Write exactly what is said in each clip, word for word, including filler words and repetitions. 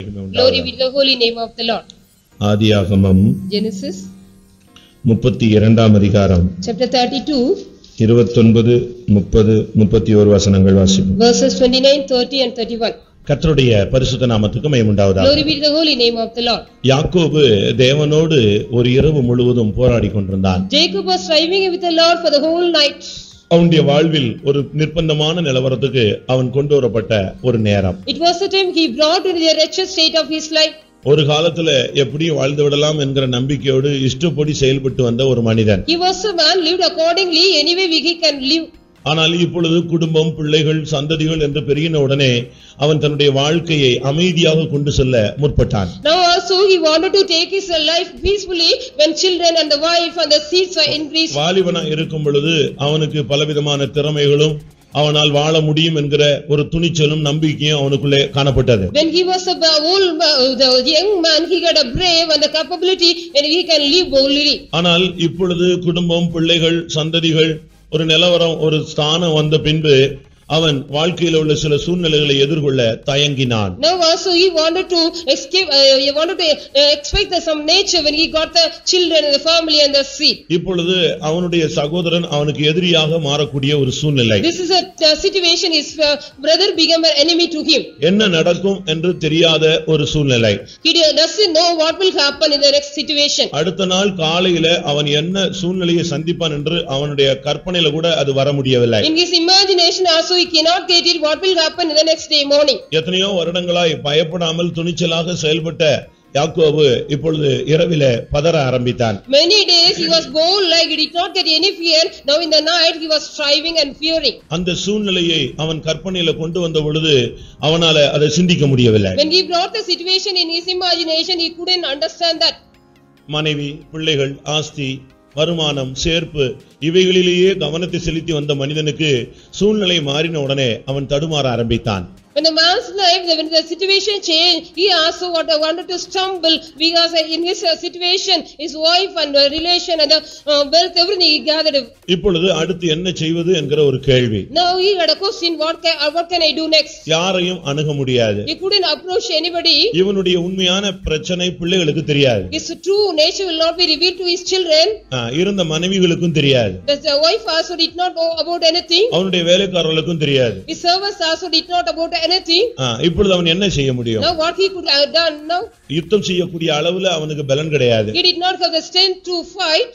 மகிமை Glory உண்டாவதாக. be to the holy name of the Lord. ஆதியாகமம் Genesis முப்பத்தி இரண்டாம் அதிகாரம் chapter thirty-two இருபத்தொன்பது முப்பது முப்பத்தி ஒரு வசனங்கள் வாசிப்போம். verses twenty-nine, thirty and thirty-one. கர்த்தருடைய பரிசுத்த நாமத்துக்கு மகிமை உண்டாவதாக. Glory be to the holy name of the Lord. யாக்கோபு தேவனோடு ஒரு இரவு முழுவதும் போராடி கொண்டிருந்தான். Jacob was striving with the Lord for the whole night. அவனுடைய வாழ்வில் ஒரு நிர்பந்தமான நிலவரத்துக்கு அவன் கொண்டு வரப்பட்ட ஒரு நேரம். It was the time he brought into the wretched state of his life. ஒரு காலத்துல எப்படியும் வாழ்ந்து விடலாம் என்கிற நம்பிக்கையோடு இஷ்டப்படி செயல்பட்டு வந்த ஒரு மனிதன். He was a man lived accordingly any way he can live. ஆனால் இப்பொழுது குடும்பம், பிள்ளைகள், சந்ததிகள் என்று பெருகின உடனே அவன் தன்னுடைய வாழ்க்கையை அமைதியாக கொண்டு செல்ல முற்பட்டான். Now also he wanted to take his life peacefully when children and the wife and the seeds were increased. வாலிபனா இருக்கும் பொழுது அவனுக்கு பலவிதமான திறமைகளும் அவனால் வாழ முடியும் என்கிற ஒரு துணிச்சலும் நம்பிக்கையும் அவனுக்குள்ளே காணப்பட்டது. When he was a old the young man, he got a brave and the capability and he can live boldly. ஆனால் இப்பொழுது குடும்பம், பிள்ளைகள், சந்ததிகள், ஒரு நிலவரம், ஒரு ஸ்தானம் வந்த பின்பு அவன் வாழ்க்கையில் உள்ள சில சூழ்நிலைகளை எதிர்கொள்ள தயங்கினான். Now also he wanted to escape, uh, he wanted to uh, expect the, some nature when he got the children and the family and the seed. இப்பொழுது அவனுடைய சகோதரன் அவனுக்கு எதிரியாக மாறக்கூடிய ஒரு சூழ்நிலை. This is a uh, situation, his uh, brother became an enemy to him. என்ன நடக்கும் என்று தெரியாத ஒரு சூழ்நிலை. He doesn't know what will happen in the next situation. அடுத்த நாள் காலையில அவன் என்ன சூழ்நிலையை சந்திப்பான் என்று அவனுடைய கற்பனையில கூட அது வர முடியவில்லை. In his imagination also he cannot get it what will happen in the next day morning. எத்தனையோ வருடங்களாய் பயப்படாமல் துணிச்சலாக செயல்பட்ட யாக்கோபு இப்பொழுது இரவிலே பதற ஆரம்பித்தான். Many days he was bold like he did not get any fear. Now in the night he was striving and fearing. அந்த சூழ்நிலையை அவன் கற்பனையில கொண்டு வந்த பொழுது அவனால அதை சிந்திக்க முடியவில்லை. When he brought the situation in his imagination, he couldn't understand that. மனைவி, பிள்ளைகள், ஆஸ்தி, வருமானம், சேர்ப்பு இவைகளிலேயே கவனத்தை செலுத்தி வந்த மனிதனுக்கு சூழ்நிலை மாறின உடனே அவன் தடுமாற ஆரம்பித்தான். When the man's life, when the situation changed, he also wanted to stumble because in his situation, his wife and the relation and the uh, wealth, everything he gathered. இப்பொழுது அடுத்து என்ன செய்வது என்கிற ஒரு கேள்வி. Now he had a question, what can, uh, what can I do next? யாரையும் அணுக முடியாது. He couldn't approach anybody. இவனுடைய உண்மையான பிரச்சனை பிள்ளைகளுக்கு தெரியாது. His true nature will not be revealed to his children. இருந்த மனைவிகளுக்கும் தெரியாது. The wife also did not know about anything. அவனுடைய வேலைக்காரர்களுக்கும் தெரியாது. His servants also did not about anything. இப்பொழுது அவன் என்ன செய்ய முடியும்? Now what he could have done now? யுத்தம் செய்யக்கூடிய அளவுல அவனுக்கு பலன் கிடையாது. He did not have the strength to fight.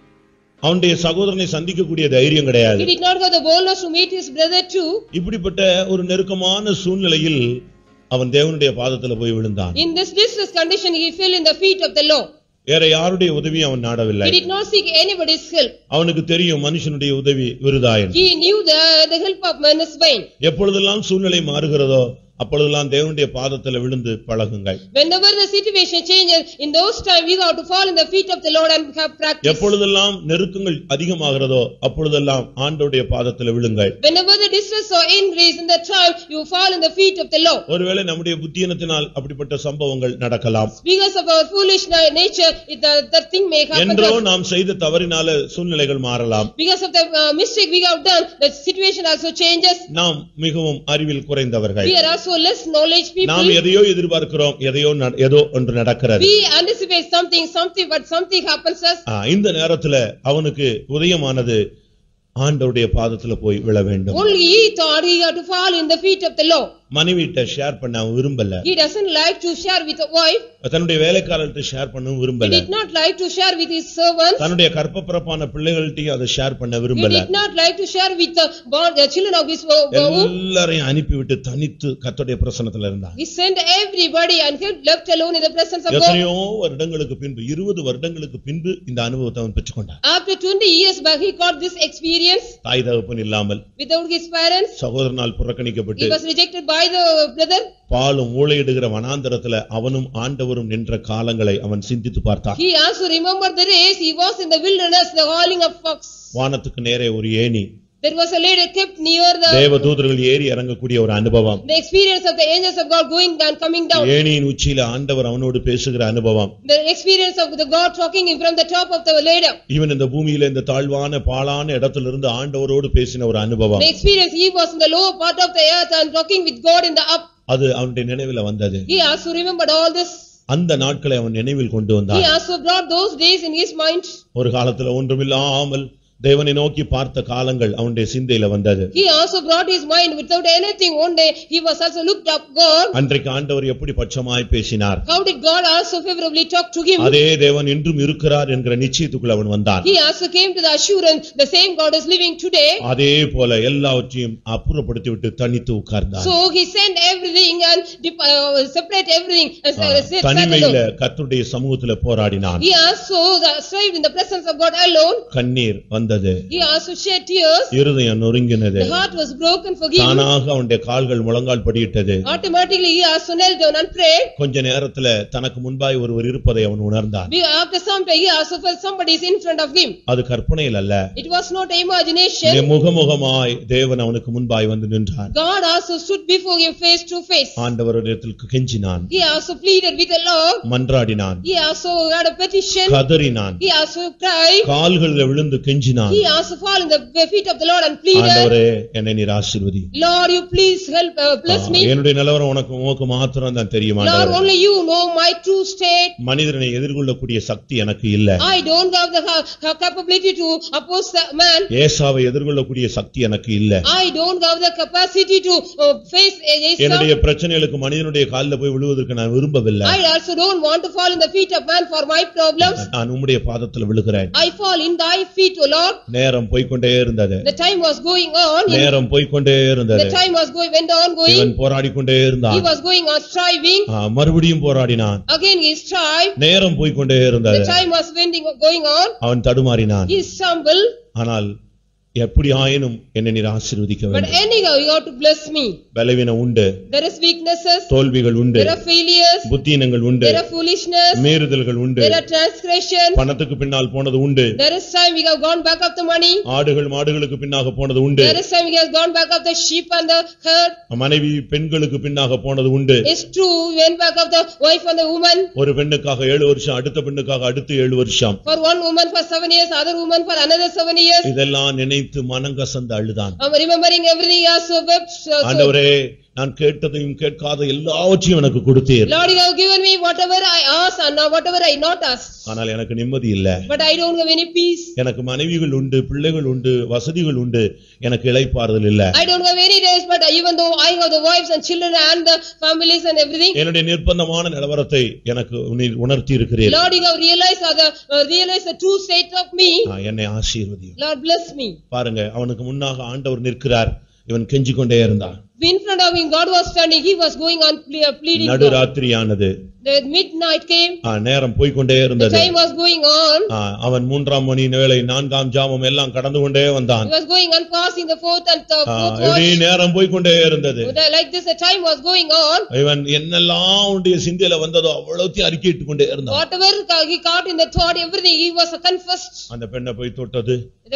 அவனுடைய சகோதரனை சந்திக்கக்கூடிய தைரியம் கிடையாது. He did not have the boldness to meet his brother too. இப்படிப்பட்ட ஒரு நெருக்கமான சூழ்நிலையில் அவன் தேவனுடைய பாதத்துல போய் விழுந்தான். In this distress condition he fell in the feet of the Lord. வேற யாருடைய உதவியும் அவன் நாடவில்லை. He did not seek anybody's help. அவனுக்கு தெரியும் மனுஷனுடைய உதவி விருதாயன். He knew the the help of man is vain. எப்பொழுதெல்லாம் சூழ்நிலை மாறுகிறதோ அப்பொழுதெல்லாம் தேவனுடைய பாதத்துல விழுந்து பழகுங்கள். Whenever the situation changes, in those time we have to fall in the feet of the Lord and have practice. எப்பொழுதெல்லாம் நெருக்கங்கள் அதிகமாகிறதோ அப்பொழுதெல்லாம் ஆண்டவருடைய பாதத்துல விழுங்கள். Whenever the distress or increase in the time, you fall in the feet of the Lord. ஒருவேளை நம்முடைய புத்தியினத்தினால் அப்படிப்பட்ட சம்பவங்கள் நடக்கலாம். Because of our foolish nature, the the thing may happen. என்றோ நாம் செய்த தவறினால சூழ்நிலைகள் மாறலாம். Because of the uh, mistake we have done, the situation also changes. நாம் மிகவும் அறிவில் குறைந்தவர்கள். We are also less knowledge people. நாம் எதையோ எதிர்பார்க்கிறோம், எதையோ ஏதோ ஒன்று நடக்கிறது. We anticipate something, something, but something happens us. இந்த நேரத்துல அவனுக்கு உதயமானது ஆண்டவருடைய பாதத்துல போய் விழ வேண்டும். Only he thought he had to fall in the feet of the Lord. மனைவிட்ட ஷேர் பண்ண விரும்பல. He doesn't like to share with a wife. தன்னுடைய வேலைக்காரர்கிட்ட ஷேர் பண்ண விரும்பல. He did not like to share with his servants. தன்னுடைய கற்பப்பிறப்பான பிள்ளைகள்கிட்ட அதை share பண்ண விரும்பல. He did not like to share with the born the children of his womb. எல்லாரையும் அனுப்பிவிட்டு தனித்து கர்த்தருடைய பிரசன்னத்துல இருந்தார். He sent everybody and he left alone in the presence of God. எத்தனையோ வருடங்களுக்கு பின்பு இருபது வருடங்களுக்கு பின்பு இந்த அனுபவத்தை அவன் பெற்றுக்கொண்டான். After twenty years back he got this experience. தாய் தகப்பன் இல்லாமல், without his parents, சகோதரனால் புறக்கணிக்கப்பட்டு, he was rejected by the brother. பாலும் ஊளையிடுகிற வனாந்தரத்துல அவனும் ஆண்டவரும் நின்ற காலங்களை அவன் சிந்தித்து பார்த்தான். He also remembered the days he was in the wilderness, the howling of fox. வானத்துக்கு நேரே ஒரு ஏணி, there was a lady kept near the தேவதூதர்கள் ஏறி இறங்கக்கூடிய ஒரு அனுபவம், the experience of the angels of God going and coming down, ஏணியின் உச்சியில ஆண்டவர் அவனோடு பேசுகிற அனுபவம், the experience of the God talking from the top of the ladder. இவன் இந்த பூமியில இந்த தாழ்வான பாழான இடத்திலிருந்து ஆண்டவரோடு பேசின ஒரு அனுபவம், the experience he was in the lower part of the earth and talking with God in the up. அது அவனுடைய நினைவில வந்தது. He also remembered all this. அந்த நாட்களை அவன் நினைவில் கொண்டு He வந்தான். also brought those days in his mind. ஒரு காலத்துல ஒன்றுமில்லாமல் தேவனை நோக்கி பார்த்த காலங்கள் அவனுடைய சிந்தையில வந்தது. He also brought his mind without anything. One day he was also looked up God. அன்றைக்கு ஆண்டவர் எப்படி பட்சமாய் பேசினார். How did God also favorably talk to him? அதே தேவன் இன்றும் இருக்கிறார் என்கிற நிச்சயத்துக்குள்ள அவன் வந்தான். He also came to the assurance the same God is living today. அதே போல எல்லாவற்றையும் அப்புறப்படுத்தி விட்டு தனித்து உட்கார்ந்தான். So he sent everything and uh, separate everything and uh, said, தனிமையில கர்த்தருடைய சமூகத்துல போராடினான். He also strived in the presence of God alone. கண்ணீர் வந்தது. He also shed tears. இருதயம் நொறுங்கினது. The heart was broken for him. தானாக அவனுடைய கால்கள் முழங்கால் படியிட்டது. Automatically he also knelt down and prayed. கொஞ்ச நேரத்துல தனக்கு முன்பாய் ஒருவர் இருப்பதை அவன் உணர்ந்தான். After some time he also felt somebody is in front of him. அது கற்பனையில் அல்ல. It was not imagination. முகமுகமாய் தேவன் அவனுக்கு முன்பாய் வந்து நின்றார். God also stood before him face to face. ஆண்டவரிடத்தில் கெஞ்சினான். He also pleaded with the Lord. மன்றாடினான். He also had a petition. கதறினான். He also cried. கால்களில் விழுந்து கெஞ்சினான். He also fell in the feet of the Lord and pleaded. ஆண்டவரே என்னை நீர் ஆசீர்வதி. Lord, you please help uh, bless me. என்னுடைய நிலவரம் உனக்கு உனக்கு மாத்திரம் தான் தெரியும் ஆண்டவரே. Lord, only you know my true state. மனிதனை எதிர்கொள்ளக்கூடிய சக்தி எனக்கு இல்ல. I don't have the uh, capability to oppose the man. ஏசாவை எதிர்கொள்ளக்கூடிய சக்தி எனக்கு இல்ல. I don't have the capacity to uh, face Esau. என்னுடைய பிரச்சனைகளுக்கு மனிதனுடைய காலில் போய் விழுவதற்கு நான் விரும்பவில்லை. I also don't want to fall in the feet of man for my problems. நான் உம்முடைய பாதத்தில் விழுகிறேன். I fall in thy feet, O Lord. நேரம் போய்க்கொண்டே இருந்தது. The time was going on. நேரம் போய்க்கொண்டே இருந்தது. The time was going went on going. இவன் போராடிக்கொண்டே இருந்தான். He was going on striving. மறுபடியும் போராடினான். Again he strived. நேரம் போய்க்கொண்டே இருந்தது. The time was wending going on. அவன் தடுமாறினான். He stumbled. ஆனால் எப்படி ஆயினும் என்னை நீர் ஆசீர்வதிக்க வேண்டும். But anyhow you have to bless me. பலவீனம் உண்டு. There is weaknesses. தோல்விகள் உண்டு. There are failures. புத்தியினங்கள் உண்டு. There are foolishness. மீறுதல்கள் உண்டு. There are transgression. பணத்துக்கு பின்னால் போனது உண்டு. There is time we have gone back of the money. ஆடுகள் மாடுகளுக்கு பின்னாக போனது உண்டு. There is time we have gone back of the sheep and the herd. மனைவி பெண்களுக்கு பின்னாக போனது உண்டு. It's true we went back of the wife and the woman. ஒரு பெண்ணுக்காக ஏழு வருஷம் அடுத்த பெண்ணுக்காக அடுத்து ஏழு வருஷம். For one woman for seven years, other woman for another seven years. இதெல்லாம் நினைத்து மனங்கசந்து அழுதான். I'm remembering everything he also wept. ஆண்டவரே நான் கேட்டதையும் கேட்காத எல்லாவற்றையும் எனக்கு கொடுத்தீர். Lord, you have given me whatever I asked and whatever I not asked. ஆனால் எனக்கு நிம்மதி இல்ல. But I don't have any peace. எனக்கு மனைவிகள் உண்டு, பிள்ளைகள் உண்டு, வசதிகள் உண்டு, எனக்கு இளைப்பாறுதல் இல்ல. I don't have any days, but even though I have the wives and children and the families and everything. என்னுடைய நிர்பந்தமான நிலவரத்தை எனக்கு உணர்த்தி இருக்கிறீர். Lord, you have realized the uh, realized the true state of me. என்னை ஆசீர்வதியும். Lord, bless me. பாருங்க அவனுக்கு முன்னாக ஆண்டவர் நிற்கிறார். இவன் கெஞ்சிக் கொண்டே இருந்தான். In front of him God was standing. He was going on pleading. நடுராத்திரியானது. The midnight came. நேரம் போய்க்கொண்டே இருந்தது. The time was going on. அவன் மூன்றாம் மணி வேளை நான்காம் ஜாமம் எல்லாம் கடந்து கொண்டே வந்தான். He was going on passing the fourth and the fourth watch. நேரம் போய்க்கொண்டே இருந்தது. Like this the time was going on. இவன் என்னெல்லாம் உடைய சிந்தையில வந்ததோ அவ்வளவுத்தையும் அறிக்கையிட்டு கொண்டே இருந்தான். Whatever he caught in the thought, everything he was confessed. அந்த பெண்ணை போய் தொட்டது.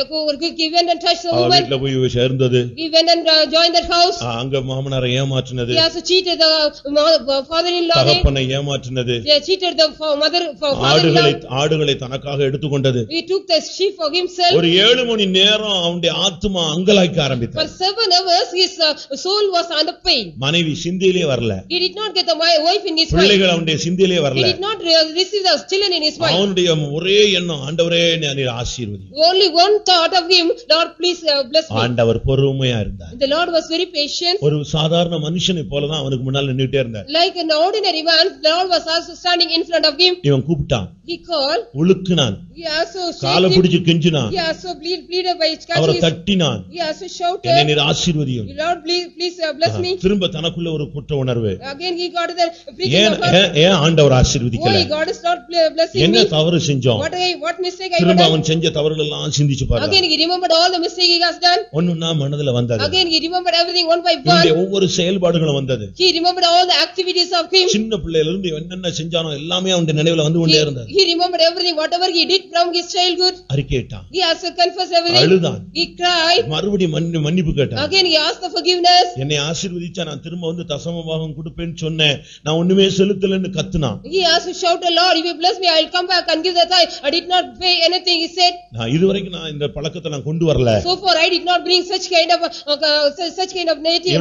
He went and touched the woman. வீட்ல போய் சேர்ந்தது. He went and uh, joined that house. அங்க மாமனாரை ஏமாற்றினது. He also cheated the uh, father-in-law. தகப்பனை ஏமாற்றினது. He cheated the mother father-in-law. ஆடுகளை ஆடுகளை தனக்காக எடுத்துக்கொண்டது. He took the sheep for himself. ஒரு ஏழு மணி நேரம் அவனுடைய ஆத்துமா அங்கலாய்க்க ஆரம்பித்தது. For seven hours his uh, soul was under pain. மனைவி சிந்தையிலே வரல. He did not get the wife in his mind. பிள்ளைகள் அவனுடைய சிந்தையிலே வரல. He did not receive the children in his mind. அவனுடைய ஒரே எண்ணம் ஆண்டவரே நீர் ஆசீர்வதி. Only one thought of him, Lord please uh, bless me. ஆண்டவர் பொறுமையா இருந்தார். The Lord was very patient. ஒரு சாதாரண மனுஷனை போல தான் அவனுக்கு முன்னால நின்னுட்டே இருந்தார். Like an ordinary man, the Lord was also standing in front of him. இவன் கூப்பிட்டான். He called. உலுக்குனான். He also காலை பிடிச்சு கெஞ்சினான். He also pleaded by his catching. அவரை தட்டினான். He also shouted. என்னை நீர் ஆசீர்வதியும். Lord please please uh, bless me. திரும்ப தனக்குள்ள ஒரு குற்ற உணர்வு. Again he got the freaking of heart. ஏன் ஆண்டவர் ஆசீர்வதிக்கல? Why God is not blessing me? என்ன தவறு செஞ்சோம்? What I what mistake I did? திரும்ப அவன் செஞ்ச தவறுகள் எல்லாம் சிந்திச்சு பாரு. Again he remembered all the mistake he has done. ஒண்ணுன்னா மனதுல வந்தது. Again he remembered everything one by one. இந்த ஒவ்வொரு செயல்பாடுகளும் வந்தது. He remembered all the activities of him. சின்ன பிள்ளையில இருந்து என்னென்ன செஞ்சானோ எல்லாமே அவனுடைய நினைவுல வந்து கொண்டே இருந்தது. He remembered everything whatever he did from his childhood. அறிக்கையிட்டான். He also confessed everything. அழுதான். He cried. மறுபடியும் மன்னிப்பு கேட்டான். Again he asked for forgiveness. என்னை ஆசீர்வதிச்சா நான் திரும்ப வந்து தசம பாகம் கொடுப்பேன்னு சொன்னேன். நான் ஒண்ணுமே செலுத்தலன்னு கத்துனான். He also shouted, Lord if you bless me I will come back and give the tithe. I did not pay anything he said. நான் இதுவரைக்கும் நான் இந்த பழக்கத்தை நான் கொண்டு வரல. So far I did not bring such kind of uh, such kind of native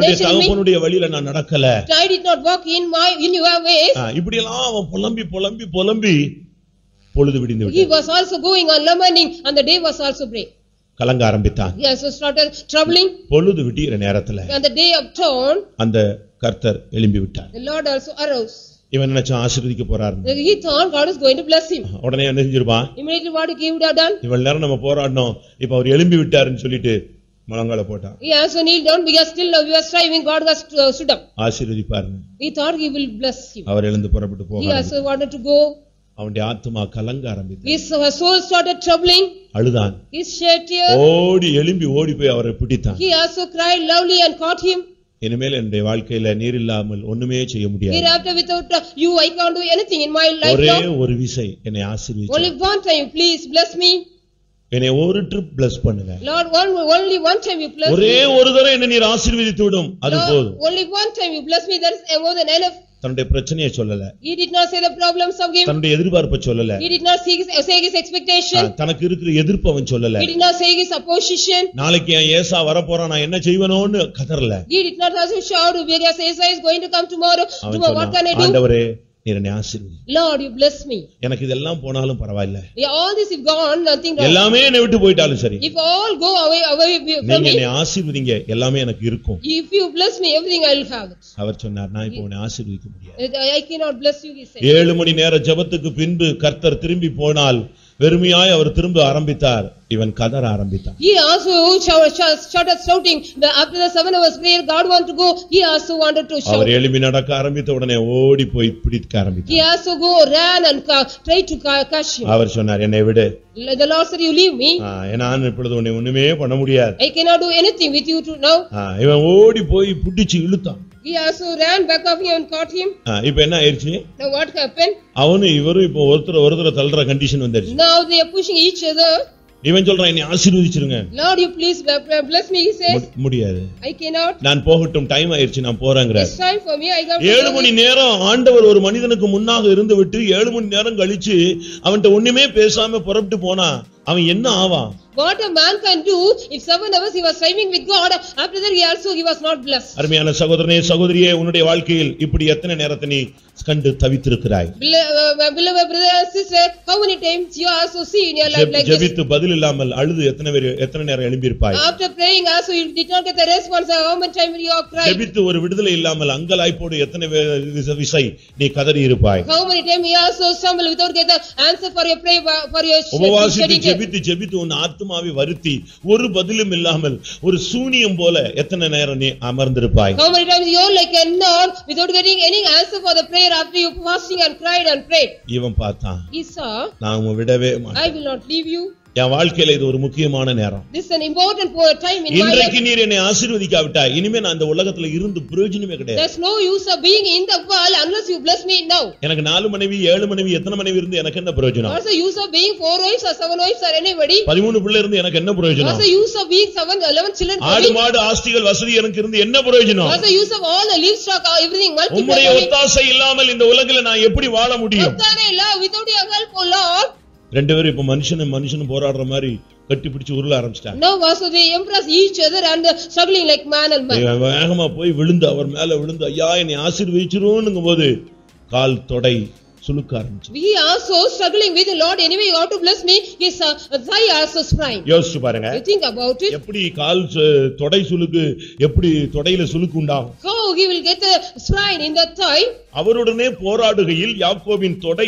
என்னுடைய relation with me. தகப்பனுடைய வழியில நான் நடக்கல. I did not walk in my in your ways. இப்படி எல்லாம் அவன் புலம்பி புலம்பி புலம்பி பொழுது விடிந்து He விட்டது. was also going on lamenting and the day was also break. கலங்க ஆரம்பித்தான். He also started troubling. பொழுது விடிற நேரத்துல And the day of dawn, அந்த கர்த்தர் எழும்பி விட்டார். the Lord also arose. இவன் நினைச்சான் ஆசீர்வதிக்க போறாரு. He thought God is going to bless him. உடனே என்ன செஞ்சிருப்பான்? Immediately what he would have done? இவ்வளவு நேரம் நம்ம போராடணும், இப்ப அவர் எழும்பி விட்டாருன்னு சொல்லிட்டு முழங்கால போட்டான். He also kneeled down because still we are striving. God has uh, stood up. ஆசீர்வதிப்பாருன்னு. He thought he will bless him. அவர் எழுந்து புறப்பட்டு He போக also wanted to go. அவனுடைய ஆத்துமா கலங்க ஆரம்பித்தது. His soul started troubling. அழுதான். He shed tears. ஓடி எழும்பி ஓடி போய் அவரை பிடித்தான். He also cried loudly and caught him. இனிமேல் என்னுடைய வாழ்க்கையில நீர் இல்லாமல் ஒண்ணுமே செய்ய முடியாது. Hereafter without uh, you I can't do anything in my life. ஒரே now. ஒரு விசை என்னை ஆசீர்வதிச்சு. Only one time please bless me. என்னை ஒரு ட்ரிப் bless பண்ணுங்க. Lord, one, only one time you bless ஒரே me. ஒரு தடவை என்னை நீர் ஆசீர்வதித்து விடும், அது Lord, போதும். only one time you bless me, that is more than enough. தன்னுடைய பிரச்சனையை சொல்லல. He did not say the problems of him. தன்னுடைய எதிர்பார்ப்பை சொல்லல. He did not say his, say his expectation. தனக்கு இருக்கிற எதிர்ப்பு அவன் சொல்லல. He did not say his opposition. நாளைக்கு என் ஏசா வரப்போறான், நான் என்ன செய்வனோன்னு கதறல. He did not also shout, because Asa is going to come tomorrow. Tomorrow what can I do? ஆண்டவரே நீர் என்னை ஆசீர்வதி. Lord, you bless me. எனக்கு இதெல்லாம் போனாலும் பரவாயில்லை. Yeah, all this if gone, nothing wrong. எல்லாமே என்னை விட்டு போயிட்டாலும் சரி. If all go away away from நீங்க me, என்னை ஆசீர்வதிங்க, எல்லாமே எனக்கு இருக்கும். if you bless me, everything I will have it. அவர் சொன்னார், நான் இப்போ உன்னை ஆசீர்வதிக்க முடியாது. I cannot bless you, he said. ஏழு மணி நேர ஜெபத்துக்கு பின்பு கர்த்தர் திரும்பி போனால் வெறுமையாய் அவர் திரும்ப ஆரம்பித்தார். இவன் கதற ஆரம்பித்தான். He also started shouting. After the seven hours prayer, God wanted to go. He also wanted to shout. அவர் எழும்பி நடக்க ஆரம்பித்த உடனே ஓடி போய் பிடிக்க ஆரம்பித்தார். He also go ran and tried to catch him. அவர் சொன்னார், என்னை விடு. The Lord said, you leave me. நான் இப்பொழுது உன்னை ஒண்ணுமே பண்ண முடியாது. I cannot do anything with you to now. இவன் ஓடி போய் பிடிச்சு இழுத்தான். He also ran back of him and caught him. இப்போ என்ன ஆயிருச்சு? Now what happened? அவனு இவரும் இப்போ ஒருத்தர் ஒருத்தர் தள்ளுற கண்டிஷன் வந்துருச்சு. Now they are pushing each other. இவன் சொல்றான், என்னை ஆசீர்வதிச்சிருங்க. Lord, you please bless me, he says. முடியாது. I cannot. நான் போகட்டும், டைம் ஆயிருச்சு, நான் போறேங்கறார். It's time for me, I got. ஏழு மணி நேரம் ஆண்டவர் ஒரு மனிதனுக்கு முன்னாக இருந்து விட்டு ஏழு மணி நேரம் கழிச்சு அவன்கிட்ட ஒண்ணுமே பேசாம புறப்பட்டு போனா அவன் என்ன ஆவான்? What a man can do if seven hours he was striving with God, after that he also he was not blessed. அருமையான சகோதரனே சகோதரியே, உன்னுடைய வாழ்க்கையில் இப்படி எத்தனை நேரத்தை நீ கண்டு தவித்திருக்கிறாய்? Beloved brother and sister, how many times you also see in your life like this? ஜெபித்து பதில் இல்லாமல் அழுது எத்தனை பேர் எத்தனை நேரம் எழும்பியிருப்பாய்? After praying also you did not get the response, how many times you have cried? ஜெபித்து ஒரு விடுதலை இல்லாமல் அங்கலாய்ப்போடு எத்தனை விசை நீ கதறி இருப்பாய்? How many times you also stumble without get the answer for your prayer, for your உபவாசித்து ஜெபித்து ஜெபித்து உன் ஆத்துமாவை வருத்தி ஒரு பதிலும் இல்லாமல் ஒரு சூனியம் போல எத்தனை நேரம் நீ அமர்ந்திருப்பாய்? How many times you are like a nun without getting any answer for the prayer after you fasting and cried and prayed? இவன் பார்த்தான், He saw, நான் உன்னை விடவே மாட்டேன். I will not leave you. என் வாழ்க்கையில இது ஒரு முக்கியமான நேரம். This is an important time in my life. இன்றைக்கு நீர் என்னை ஆசீர்வதிக்காவிட்டாய் இனிமே நான் இந்த உலகத்துல இருந்து பிரயோஜனமே கிடையாது. There's no use of being in the world unless you bless me now. எனக்கு நாலு மனைவி ஏழு மனைவி எத்தனை மனைவி இருந்து எனக்கு என்ன பிரயோஜனம்? What's the use of being four wives or seven wives or anybody? பதிமூணு பிள்ளை இருந்து எனக்கு என்ன பிரயோஜனம்? What's the use of being seven eleven children? ஆடு மாடு ஆஸ்திகள் வசதி எனக்கு இருந்து என்ன பிரயோஜனம்? What's the use of all the livestock or everything multiplied? உம்முடைய ஒத்தாசை இல்லாமல் இந்த உலகில நான் எப்படி வாழ முடியும்? Without your help, O Lord. ரெண்டு பேரும் இப்ப மனுஷனும் மனுஷனும் போராடுற மாதிரி கட்டி பிடிச்சு உருள ஆரம்பிச்சிட்டாங்க. Now also they impress each other and struggling like man and man. வேகமா போய் விழுந்து அவர் மேல விழுந்து ஐயா என்னை ஆசீர்வதிச்சிரோன்னும்போது கால் தொடை சுளுக்க ஆரம்பிச்சு. We also struggling with the Lord, anyway you have to bless me. His uh, thigh also sprain. யோசிச்சு பாருங்க. You think about it. எப்படி கால் தொடை சுளுக்கு எப்படி தொடையில சுளுக்கு உண்டாகும்? How he will get a sprain in the thigh? அவருடனே போராடுகையில் யாக்கோபின் தொடை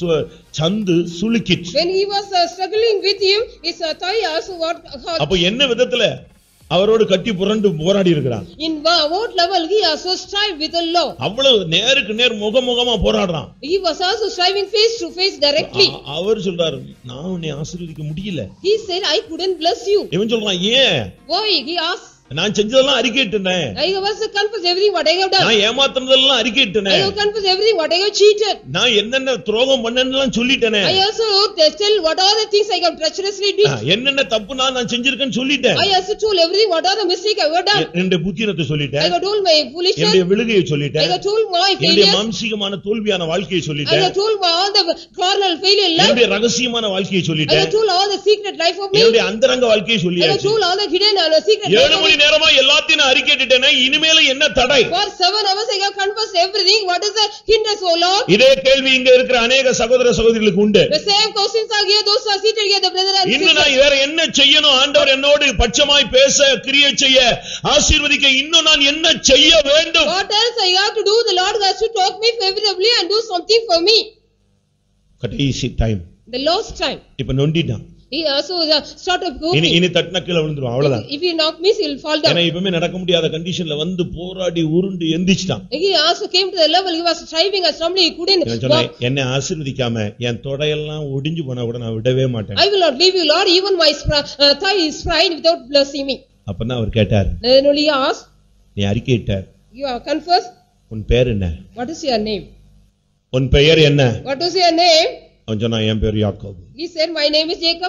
சந்து சுளுக்கிச்சு. When he was uh, struggling with him, his uh, thigh also what hurt. அப்ப என்ன விதத்துல அவரோடு கட்டி புரண்டு போராடி இருக்கிறான்? In what level he also strive with the Lord. அவ்வளவு நேருக்கு நேர் முகமுகமா போராடுறான். He was also striving face to face directly. அவர் சொல்றாரு, நான் உன்னை ஆசீர்வதிக்க முடியல. He said, I couldn't bless you. இவன் சொல்றான், ஏன்? Why? He asked. நான் செஞ்சதெல்லாம் அறிக்கையிட்டேன். I was confess everything what I have done. நான் ஏமாத்துனதெல்லாம் அறிக்கையிட்டேன். I have confess everything what I have cheated. நான் என்னென்ன துரோகம் பண்ணேன்னு சொல்லிட்டேன். I also tell what are the things I have treacherously did. என்னென்ன தப்பு நான் செஞ்சிருக்கேன்னு சொல்லிட்டேன். I also told everything what are the mistake I have done. என்னுடைய புத்திரத்தை சொல்லிட்டேன். I have told my foolishness. என்னுடைய விழுகையை சொல்லிட்டேன். I have told my failures. என்னுடைய மாம்சீகமான தோல்வியான வாழ்க்கையை சொல்லிட்டேன். I have told all the carnal failure life. என்னுடைய ரகசியமான வாழ்க்கையை சொல்லிட்டேன். I have told all the secret life of me. என்னுடைய அந்தரங்க வாழ்க்கையை I have சொல்லியாச்சு. told all the hidden and secret life. ஏழு மணி மணி நேரமா எல்லாத்தையும் நான் அறிக்கையிட்டேனே, இனிமேல என்ன தடை? For seven hours I have confessed everything. What is the hindrance, O Lord? இதே கேள்வி இங்க இருக்கிற अनेक சகோதர சகோதரிகளுக்கு உண்டு. The same questions are here. Those who are seated here, the brother and sister. இன்னும் நான் வேற என்ன செய்யணும்? ஆண்டவர் என்னோடு பட்சமாய் பேச, கிரியை செய்ய, ஆசீர்வதிக்க இன்னும் நான் என்ன செய்ய வேண்டும்? What else I have to do? The Lord has to talk me favorably and do something for me. கடைசி டைம். The last time. இப்ப நொண்டிட்டான். He also started இனி going. இனி தட்டன கீழ விழுந்துரும் அவ்வளவுதான். If he knock me, he will fall down. ஏன்னா இப்பமே நடக்க முடியாத கண்டிஷன்ல வந்து போராடி உருண்டு எந்திச்சிட்டான். He also came to the level he was striving and stumbling, he couldn't walk. என்னை ஆசீர்வதிக்காம என் தொடையெல்லாம் ஒடிஞ்சு போனா கூட நான் விடவே மாட்டேன். I will not leave you, Lord, even my uh, thigh is fried without blessing me. அப்பதான் அவர் கேட்டார். Then only he asked, நீ அறிக்கையிட்ட. You are confessed. உன் பேர் என்ன? What is your name? உன் பெயர் என்ன? What is your name? அவன் சொன்னா என் பேர் யாக்கோபு. He said, my name is Jacob.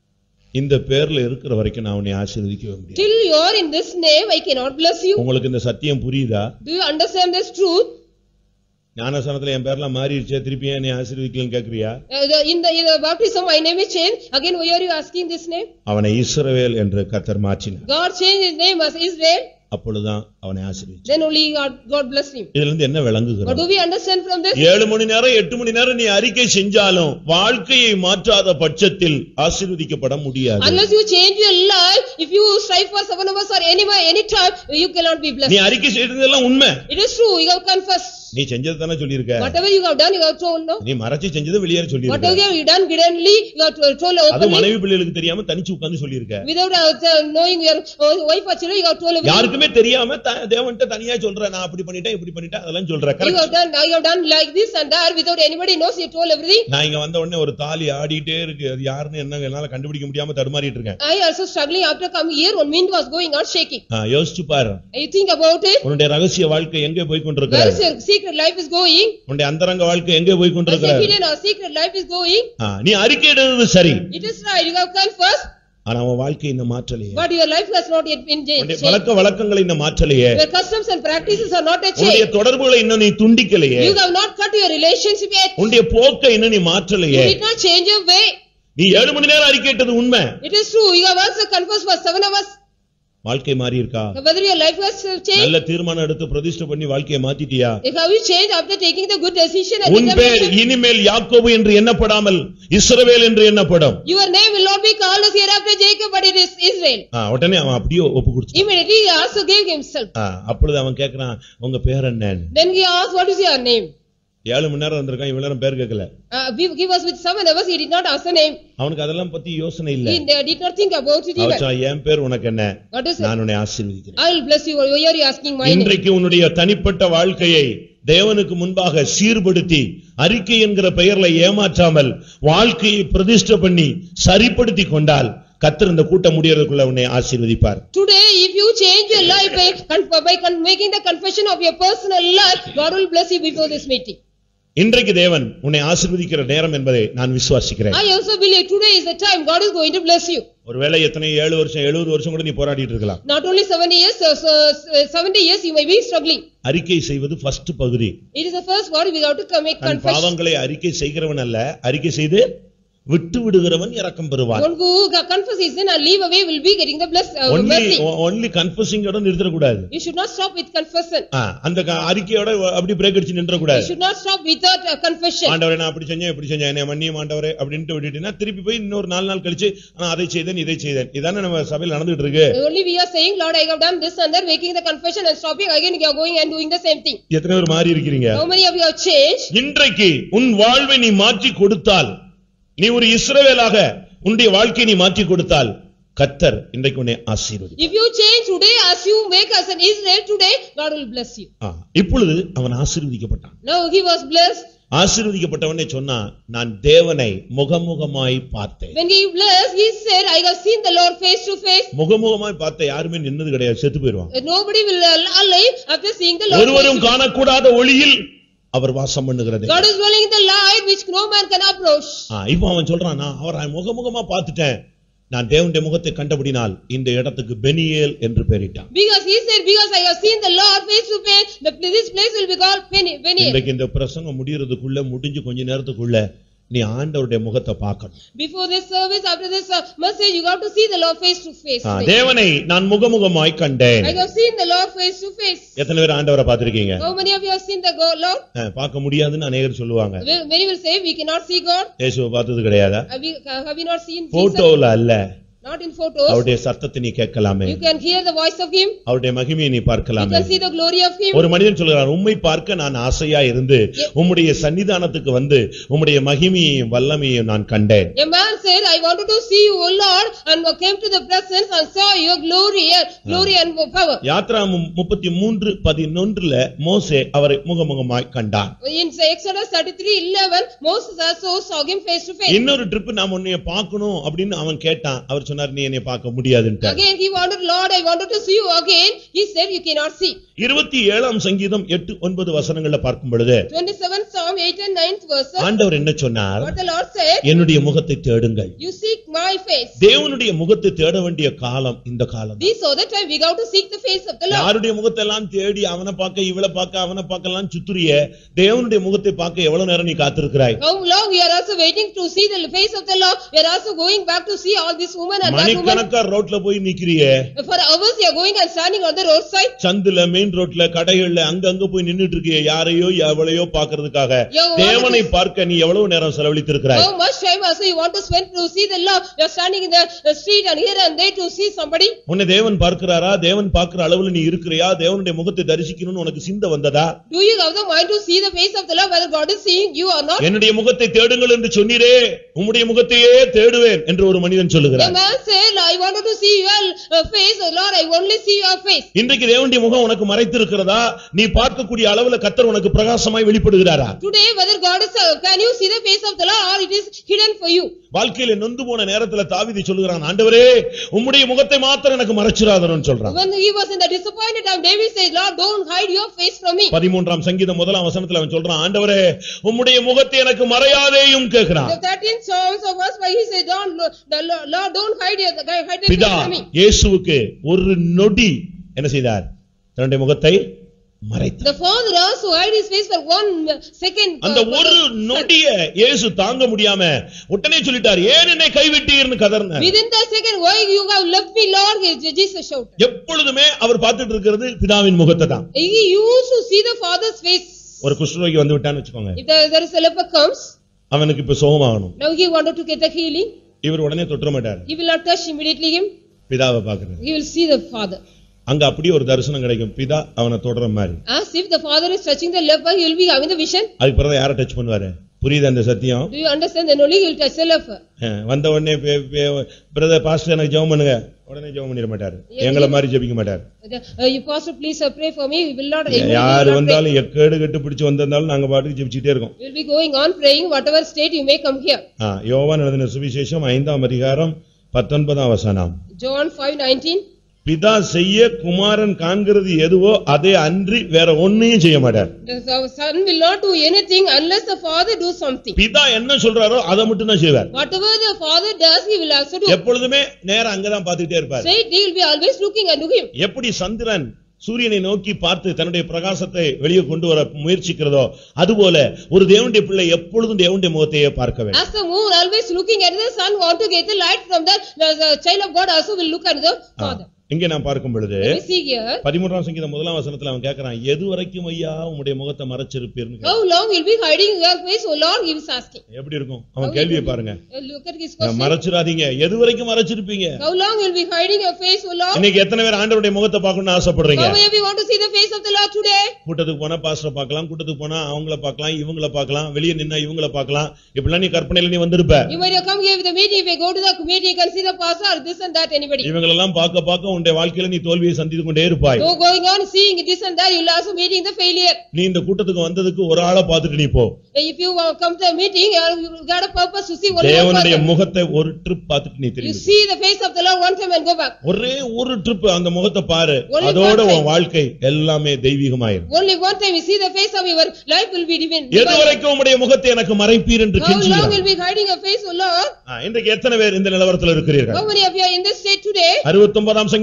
இந்த பேர்ல இருக்கிற வரைக்கும் நான் உன்னை ஆசீர்வதிக்கவே முடியாது. Till you are in this name, I cannot bless you. உங்களுக்கு இந்த சத்தியம் புரியுதா? Do you understand this truth? ஞானஸ்நானத்துல என் பேர்லாம் மாறிடுச்சே, திருப்பி என்னை ஆசீர்வதிக்கலன்னு கேக்குறியா? In the in the baptism, my name is changed. Again, why are you asking this name? அவனை இஸ்ரவேல் என்று கர்த்தர் மாற்றினார். God changed his name as Israel. அப்பொழுதுதான் அவனை ஆசீர்வதிச்சார். Then only God, God blessed him. இதுல இருந்து என்ன விளங்குகிறது? What do we understand from this? ஏழு மணி நேரம் எட்டு மணி நேரம் நீ அறிக்கை செஞ்சாலும் வாழ்க்கையை மாற்றாத பட்சத்தில் ஆசீர்வதிக்கப்பட முடியாது. Unless you change your life, if you strive for seven hours or anywhere, any time, you cannot be blessed. நீ அறிக்கை செய்ததெல்லாம் உண்மை. It is true. You have confessed. நீ செஞ்சது தானே சொல்லிருக்க. Whatever you have done, you have told, no? நீ மறைச்சு செஞ்சது வெளியேற சொல்லிருக்க. Whatever you done hiddenly, you have told openly. அது மனைவி பிள்ளைகளுக்கு தெரியாம தனிச்சு உட்கார்ந்து சொல்லிருக்க. Without uh, knowing your uh, wife or children, you have told everything. யாருக்குமே தெரியாம தேவன்ட்ட தனியா சொல்ற, நான் அப்படி பண்ணிட்டேன் இப்படி பண்ணிட்டேன் அதெல்லாம் சொல்ற. You have done, you have done like this and that without anybody knows, you told everything. நான் இங்க வந்த உடனே ஒரு தாலி ஆடிட்டே இருக்கு. அது யாருன்னு என்ன என்னால கண்டுபிடிக்க முடியாம தடுமாறிட்டு இருக்கேன். I also struggling after coming here, one wind was going out shaking. ஆ யோசிச்சு பாரு. You think about it. உன்னுடைய ரகசிய வாழ்க்கை எங்கே போய் கொண்டிருக்கு? Where is your secret life is going? உன்னுடைய அந்தரங்க வாழ்க்கை எங்கே போய் கொண்டிருக்கு? Where is your secret life is going? ஆ நீ அறிக்கையிடுறது சரி. It is right, you have confessed. ஆனா உன் வாழ்க்கை இந்த மாற்றலையே. But your life has not yet been changed. உன்னுடைய பழக்க வழக்கங்களை இந்த மாற்றலையே. Your customs and practices are not yet changed. உன்னுடைய தொடர்புகளை இன்னும் நீ துண்டிக்கலையே. You have not cut your relationship yet. உன்னுடைய போக்கை இன்னும் நீ மாற்றலையே. You did not change your way. நீ ஏழு மணி நேரம் அறிக்கையிட்டது உண்மை. It is true, you have also confessed for seven hours. வாழ்க்கை மாறி இருக்கா? Whether your life has changed? நல்ல தீர்மானம் எடுத்து பிரதிஷ்டை பண்ணி வாழ்க்கையை மாத்திட்டியா? If have you changed after taking the good decision and உன் பேர் இனிமேல் யாக்கோபு என்று எண்ணப்படாமல் இஸ்ரவேல் என்று எண்ணப்படும். Your name will not be called as hereafter Jacob, but it is Israel. ஆ உடனே அவன் அப்படியே ஒப்பு கொடுத்தான். Immediately he also gave himself. ஆ அப்பொழுது அவன் கேக்குறான், உங்க பேர் என்ன? Then he asked, what is your name? ஏழு மணி நேரம் வந்திருக்கான், இவ்வளவு நேரம் பேர் கேட்கல. Give us with seven hours, he did not ask the name. அவனுக்கு அதெல்லாம் பத்தி யோசனை இல்ல. He did not think about it even. அவன் என் பேர் உனக்கு என்ன? What is it? நான் உன்னை ஆசீர்வதிக்கிறேன். I will bless you. Why are you asking my name? இன்றைக்கு உன்னுடைய தனிப்பட்ட வாழ்க்கையை தேவனுக்கு முன்பாக சீர்படுத்தி அறிக்கை என்கிற பெயர்ல ஏமாற்றாமல் வாழ்க்கையை பிரதிஷ்டை பண்ணி சரிப்படுத்தி கொண்டால் கர்த்தர் இந்த கூட்டம் முடியறதுக்குள்ள உன்னை ஆசீர்வதிப்பார். Today if you change your life by, by making the confession of your personal life, God will bless you before this meeting. இன்றைக்கு தேவன் உன்னை ஆசீர்வதிக்கிற நேரம் என்பதை நான் விசுவாசிக்கிறேன். I also believe today is the time God is going to bless you. ஒருவேளை எத்தனை ஏழு வருஷம் எழுபது வருஷம் கூட நீ போராடிட்டு இருக்கலாம். Not only seventy years, uh, so seventy years you may be struggling. அறிக்கை செய்வது ஃபர்ஸ்ட் பகுதி. It is the first word we have to make confession. பாவங்களை அறிக்கை செய்கிறவன் அல்ல, அறிக்கை செய்து விட்டு விடுகிறவன் இரக்கம் பெறுவான். One who confesses his sin and leave away will be getting the blessed uh, only, mercy. Only confessing ஓட நிறுத்த கூடாது. You should not stop with confession. அந்த அறிக்கையோட அப்படி பிரேக் அடிச்சு நின்ற கூடாது. You should not stop without uh, confession. ஆண்டவரே நான் அப்படி செஞ்சேன் இப்படி செஞ்சேன் என்னை மன்னியும் ஆண்டவரே அப்படினு விட்டுட்டீனா திருப்பி போய் இன்னொரு நாலு நாள் கழிச்சு நான் அதை செய்தேன் இதை செய்தேன். இதானே நம்ம சபையில் நடந்துட்டு இருக்கு. Only we are saying Lord I have done this and that, making the confession and stopping again you are going and doing the same thing. எத்தனை பேர் மாறி இருக்கீங்க? How many of you have changed? இன்றைக்கு உன் வாழ்வை நீ மாற்றி கொடுத்தால், நீ ஒரு இஸ்ரவேலாக உன்னுடைய வாழ்க்கையை நீ மாற்றி கொடுத்தால் கர்த்தர் இன்றைக்கு உன்னை ஆசீர்வதிப்பார். If you change today as you make as an Israel today, God will bless you. இப்பொழுது அவன் ஆசீர்வதிக்கப்பட்டான். Now he was blessed. ஆசீர்வதிக்கப்பட்டவனே சொன்னா நான் தேவனை முகமுகமாய் பார்த்தேன். When he blessed, he said I have seen the Lord face to face. முகமுகமாய் பார்த்த யாருமே நின்னது கிடையாது, செத்து போயிடுவாங்க. Nobody will alive after seeing the Lord. ஒருவரும் காணக்கூடாத ஒளியில் அவர் வாசம் பண்ணுகிறது. God is dwelling in the light which no man can approach. இப்போ அவன் சொல்றான், நான் அவரை முகமுகமா பார்த்துட்டேன், நான் தேவனுடைய முகத்தை கண்டபடினால் இந்த இடத்துக்கு பெனியேல் என்று பெயரிட்டான். Because he said, because I have seen the Lord face to face, the this place will be called Peniel. இன்றைக்கு இந்த பிரசங்கம் முடியறதுக்குள்ள முடிஞ்சு கொஞ்ச நேரத்துக்குள்ள நீ ஆண்டவருடைய முகத்தை பார்க்கணும். Before this service, after this uh, message, you got to see the Lord face to face. தேவனை நான் முகமுகமாய் கண்டேன். I have seen the Lord face to face. எத்தனை பேர் ஆண்டவரை பார்த்திருக்கீங்க? How many of you have seen the Lord? பார்க்க முடியாதுன்னு அநேகர் சொல்லுவாங்க. Many will say we cannot see God. இயேசுவை பார்த்தது கிடையாதா? Have you, have you not seen Jesus? போட்டோல அல்ல. Not in photos. அவருடைய சத்தத்தை நீ கேட்கலாமே. You can hear the voice of him. அவருடைய மகிமையை நீ பார்க்கலாமே. You can see the glory of him. ஒரு மனிதன் சொல்றான், உம்மை பார்க்க நான் ஆசையா இருந்து உம்முடைய சன்னிதானத்துக்கு வந்து உம்முடைய மகிமையையும் வல்லமையையும் நான் கண்டேன். A man said, I wanted to see you, O Lord, and came to the presence and saw your glory, glory and power. யாத்ராகமம் முப்பத்தி மூன்று பதினொன்றுல மோசே அவரை முகமுகமாய் கண்டான். In Exodus thirty-three eleven, Moses also saw him face to face. இன்னொரு trip நான் உன்னை பார்க்கணும் அப்படின்னு அவன் கேட்டான். அவர் சொன்னார், நீ என்னை பார்க்க முடியாதுன்னு. Again he wanted, Lord, I wanted to see you again. He said, you cannot see. இருபத்தி ஏழாம் சங்கீதம் எட்டு ஒன்பது வசனங்களை பார்க்கும் பொழுது twenty-seventh Psalm eight and ninth verses, ஆண்டவர் என்ன சொன்னார்? What the Lord said, என்னுடைய முகத்தை தேடுங்கள். You seek my face. தேவனுடைய முகத்தை தேட வேண்டிய காலம் இந்த காலம். This so that time we got to seek the face of the Lord. யாருடைய முகத்தை எல்லாம் தேடி அவனை பார்க்க இவளை பார்க்க அவனை பார்க்கலாம் சுத்துறியே, தேவனுடைய முகத்தை பார்க்க எவ்வளவு நேரம் நீ காத்திருக்கிறாய்? How long we are also waiting to see the face of the Lord? We are also going back to see all this woman and that woman. மணிக்கணக்கா ரோட்ல போய் நிக்கிறியே. For hours you are going and standing on the roadside. சந்துல main ரோட்ல கடைகள்ல அங்க அங்க போய் நின்னுட்டு இருக்கியே, யாரையோ எவளையோ பார்க்கிறதுக்காக. தேவனை பார்க்க நீ எவ்வளவு நேரம் செலவழித்திருக்கிறாய்? How much time also you want to spend to see the Lord? You are standing in the street and here and there to see somebody. உன்னை தேவன் பார்க்கிறாரா? தேவன் பார்க்கிற அளவுல நீ இருக்கிறியா? தேவனுடைய முகத்தை தரிசிக்கணும்னு உனக்கு சிந்தை வந்ததா? Do you have the mind to see the face of the Lord, whether God is seeing you or not? என்னுடைய முகத்தை தேடுங்கள் என்று சொன்னீரே, உம்முடைய முகத்தையே தேடுவேன் என்று ஒரு மனிதன் சொல்லுகிறார். A man said, I wanted to see your face, oh Lord, I only see your face. இன்றைக்கு தேவனுடைய முகம் உனக்கு மறைத்திருக்கிறதா? நீ பார்க்கக்கூடிய அளவுல கர்த்தர் உனக்கு பிரகாசமாய் வெளிப்படுகிறாரா? Today whether God is, can you see the face of the Lord or it is hidden for you? வாழ்க்கையில நொந்து போன நேரத்துல தாவீது சொல்லுகிறான், ஆண்டவரே உம்முடைய முகத்தை மாத்திரம் எனக்கு மறைச்சிராதேன்னு சொல்றான். When he was in the disappointed time, David said, Lord, don't hide your face from me. பதிமூன்றாம் சங்கீதம் முதலாம் வசனத்துல அவன் சொல்றான், ஆண்டவரே உம்முடைய முகத்தை எனக்கு மறையாதேயும் கேக்குறான். The thirteenth Psalm of verse five, he said, don't, the Lord, don't hide your hide your face from me. இயேசுவுக்கு ஒரு நொடி என்ன செய்தார்? தன்னுடைய முகத்தை மறைத்தார். The father also hid his face for one second. அந்த ஒரு நொடிய இயேசு தாங்க முடியாம உடனே சொல்லிட்டார், ஏன் என்னை கைவிட்டீர்னு கதறினார். Within that second, why you have left me, Lord? Jesus shouted. எப்பொழுதுமே அவர் பார்த்துட்டு இருக்கிறது பிதாவின் முகத்தை தான். He used to see the father's face. ஒரு குஷ்டரோகி வந்து விட்டான்னு வெச்சுக்கோங்க. If there, there is a leper comes, அவனுக்கு இப்ப சுகமாகணும். Now he wanted to get the healing. இவர் உடனே தொற்ற மாட்டார். He will not touch immediately him. பிதாவை பார்க்கிறார். He will see the father. அங்க அப்படியே ஒரு தரிசனம் கிடைக்கும், பிதா அவனை தொடற மாதிரி. As if the father is touching the leper, he will be having the vision. அதுக்கு பிறகு யாரை டச் பண்ணுவாரு? புரியுது அந்த சத்தியம்? Do you understand? Then only he will touch the leper. வந்த உடனே பிரதர் பாஸ்டர் எனக்கு ஜெபம் பண்ணுங்க, உடனே ஜெபம் பண்ணிர மாட்டாரு. எங்களை மாதிரி ஜெபிக்க மாட்டாரு. You pastor please pray for me. We will not. யார் வந்தாலும் எக்கேடு கெட்டு பிடிச்சு வந்தாலும் நாங்க பாட்டுக்கு ஜெபிச்சிட்டே இருக்கோம். We will be going on praying whatever state you may come here. யோவான் எழுதின சுவிசேஷம் ஐந்தாம் அதிகாரம் பத்தொன்பதாம் வசனம். John five nineteen. பிதா செய்ய குமாரன் காண்கிறது எதுவோ அதே அன்றி வேற ஒண்ணையும் செய்ய மாட்டார். The son will not do anything unless the father do something. பிதா என்ன சொல்றாரோ அதை மட்டும் தான் செய்வார். Whatever the father does, he will also do. எப்பொழுதுமே நேரா அங்கதான் பார்த்துட்டே இருப்பார். Say he will be always looking unto him. எப்படி சந்திரன் சூரியனை நோக்கி பார்த்து தன்னுடைய பிரகாசத்தை வெளியே கொண்டு வர முயற்சிக்கிறதோ அதுபோல ஒரு தேவனுடைய பிள்ளை எப்பொழுதும் தேவனுடைய முகத்தையே பார்க்க வேண்டும். As the moon always looking at the sun, want to get the light from that, the child of God also will look at the father. இங்கே நான் பார்க்கும் பொழுது பதிமூன்றாம் சங்கீதம் முதலாம் வசனத்துல அவன் கேட்கிறான், எது வரைக்கும் ஐயா உம்முடைய முகத்தை மறைச்சிருப்பீர்னு. How long will be hiding your face, O Lord? He is asking. எப்படி இருக்கும் அவன் கேள்வியை பாருங்க. Look at his question. மறைச்சிராதீங்க, எது வரைக்கும் மறைச்சிருப்பீங்க? How long will be hiding your face, O Lord? இன்னைக்கு எத்தனை பேர் ஆண்டவருடைய முகத்தை பார்க்கணும்னு ஆசைப்படுறீங்க? How many of you want to see the face of the Lord today? கூட்டத்துக்கு போனா பாஸ்டரை பார்க்கலாம், கூட்டத்துக்கு போனா அவங்கள பார்க்கலாம், இவங்கள பார்க்கலாம், வெளியே நின்னா இவங்கள பார்க்கலாம். இப்படிலாம் நீ கற்பனையில நீ வந்திருப்ப. You might have come here with the meeting. If you go to the committee, you can see the pastor or this and that anybody. இவங்களெல்லாம் பார்க்க பார்க்க உன்னுடைய வாழ்க்கையில நீ தோல்வியை சந்தித்து கொண்டே இருப்பாய். So going on seeing this and that, you will also meeting the failure. நீ இந்த கூட்டத்துக்கு வந்ததுக்கு ஒரு ஆளை பார்த்துட்டு நீ போ. If you come to a meeting, you got a purpose to see one person. தேவனுடைய முகத்தை ஒரு ட்ரிப் பார்த்துட்டு நீ திரும்பி. You see the face of the Lord one time and go back. ஒரே ஒரு ட்ரிப் அந்த முகத்தை பாரு, அதோட உன் வாழ்க்கை எல்லாமே தெய்வீகமாயிரும். Only one time you see the face of your life will be divine. எதுவரைக்கும் உம்முடைய முகத்தை எனக்கு மறைப்பீர் என்று கெஞ்சுகிறார். How long will be hiding your face, O Lord? இன்றைக்கு எத்தனை பேர் இந்த நிலவரத்தில் இருக்கிறீர்கள்? How many of you are in this state today? அறுபத்தொன்பதாம்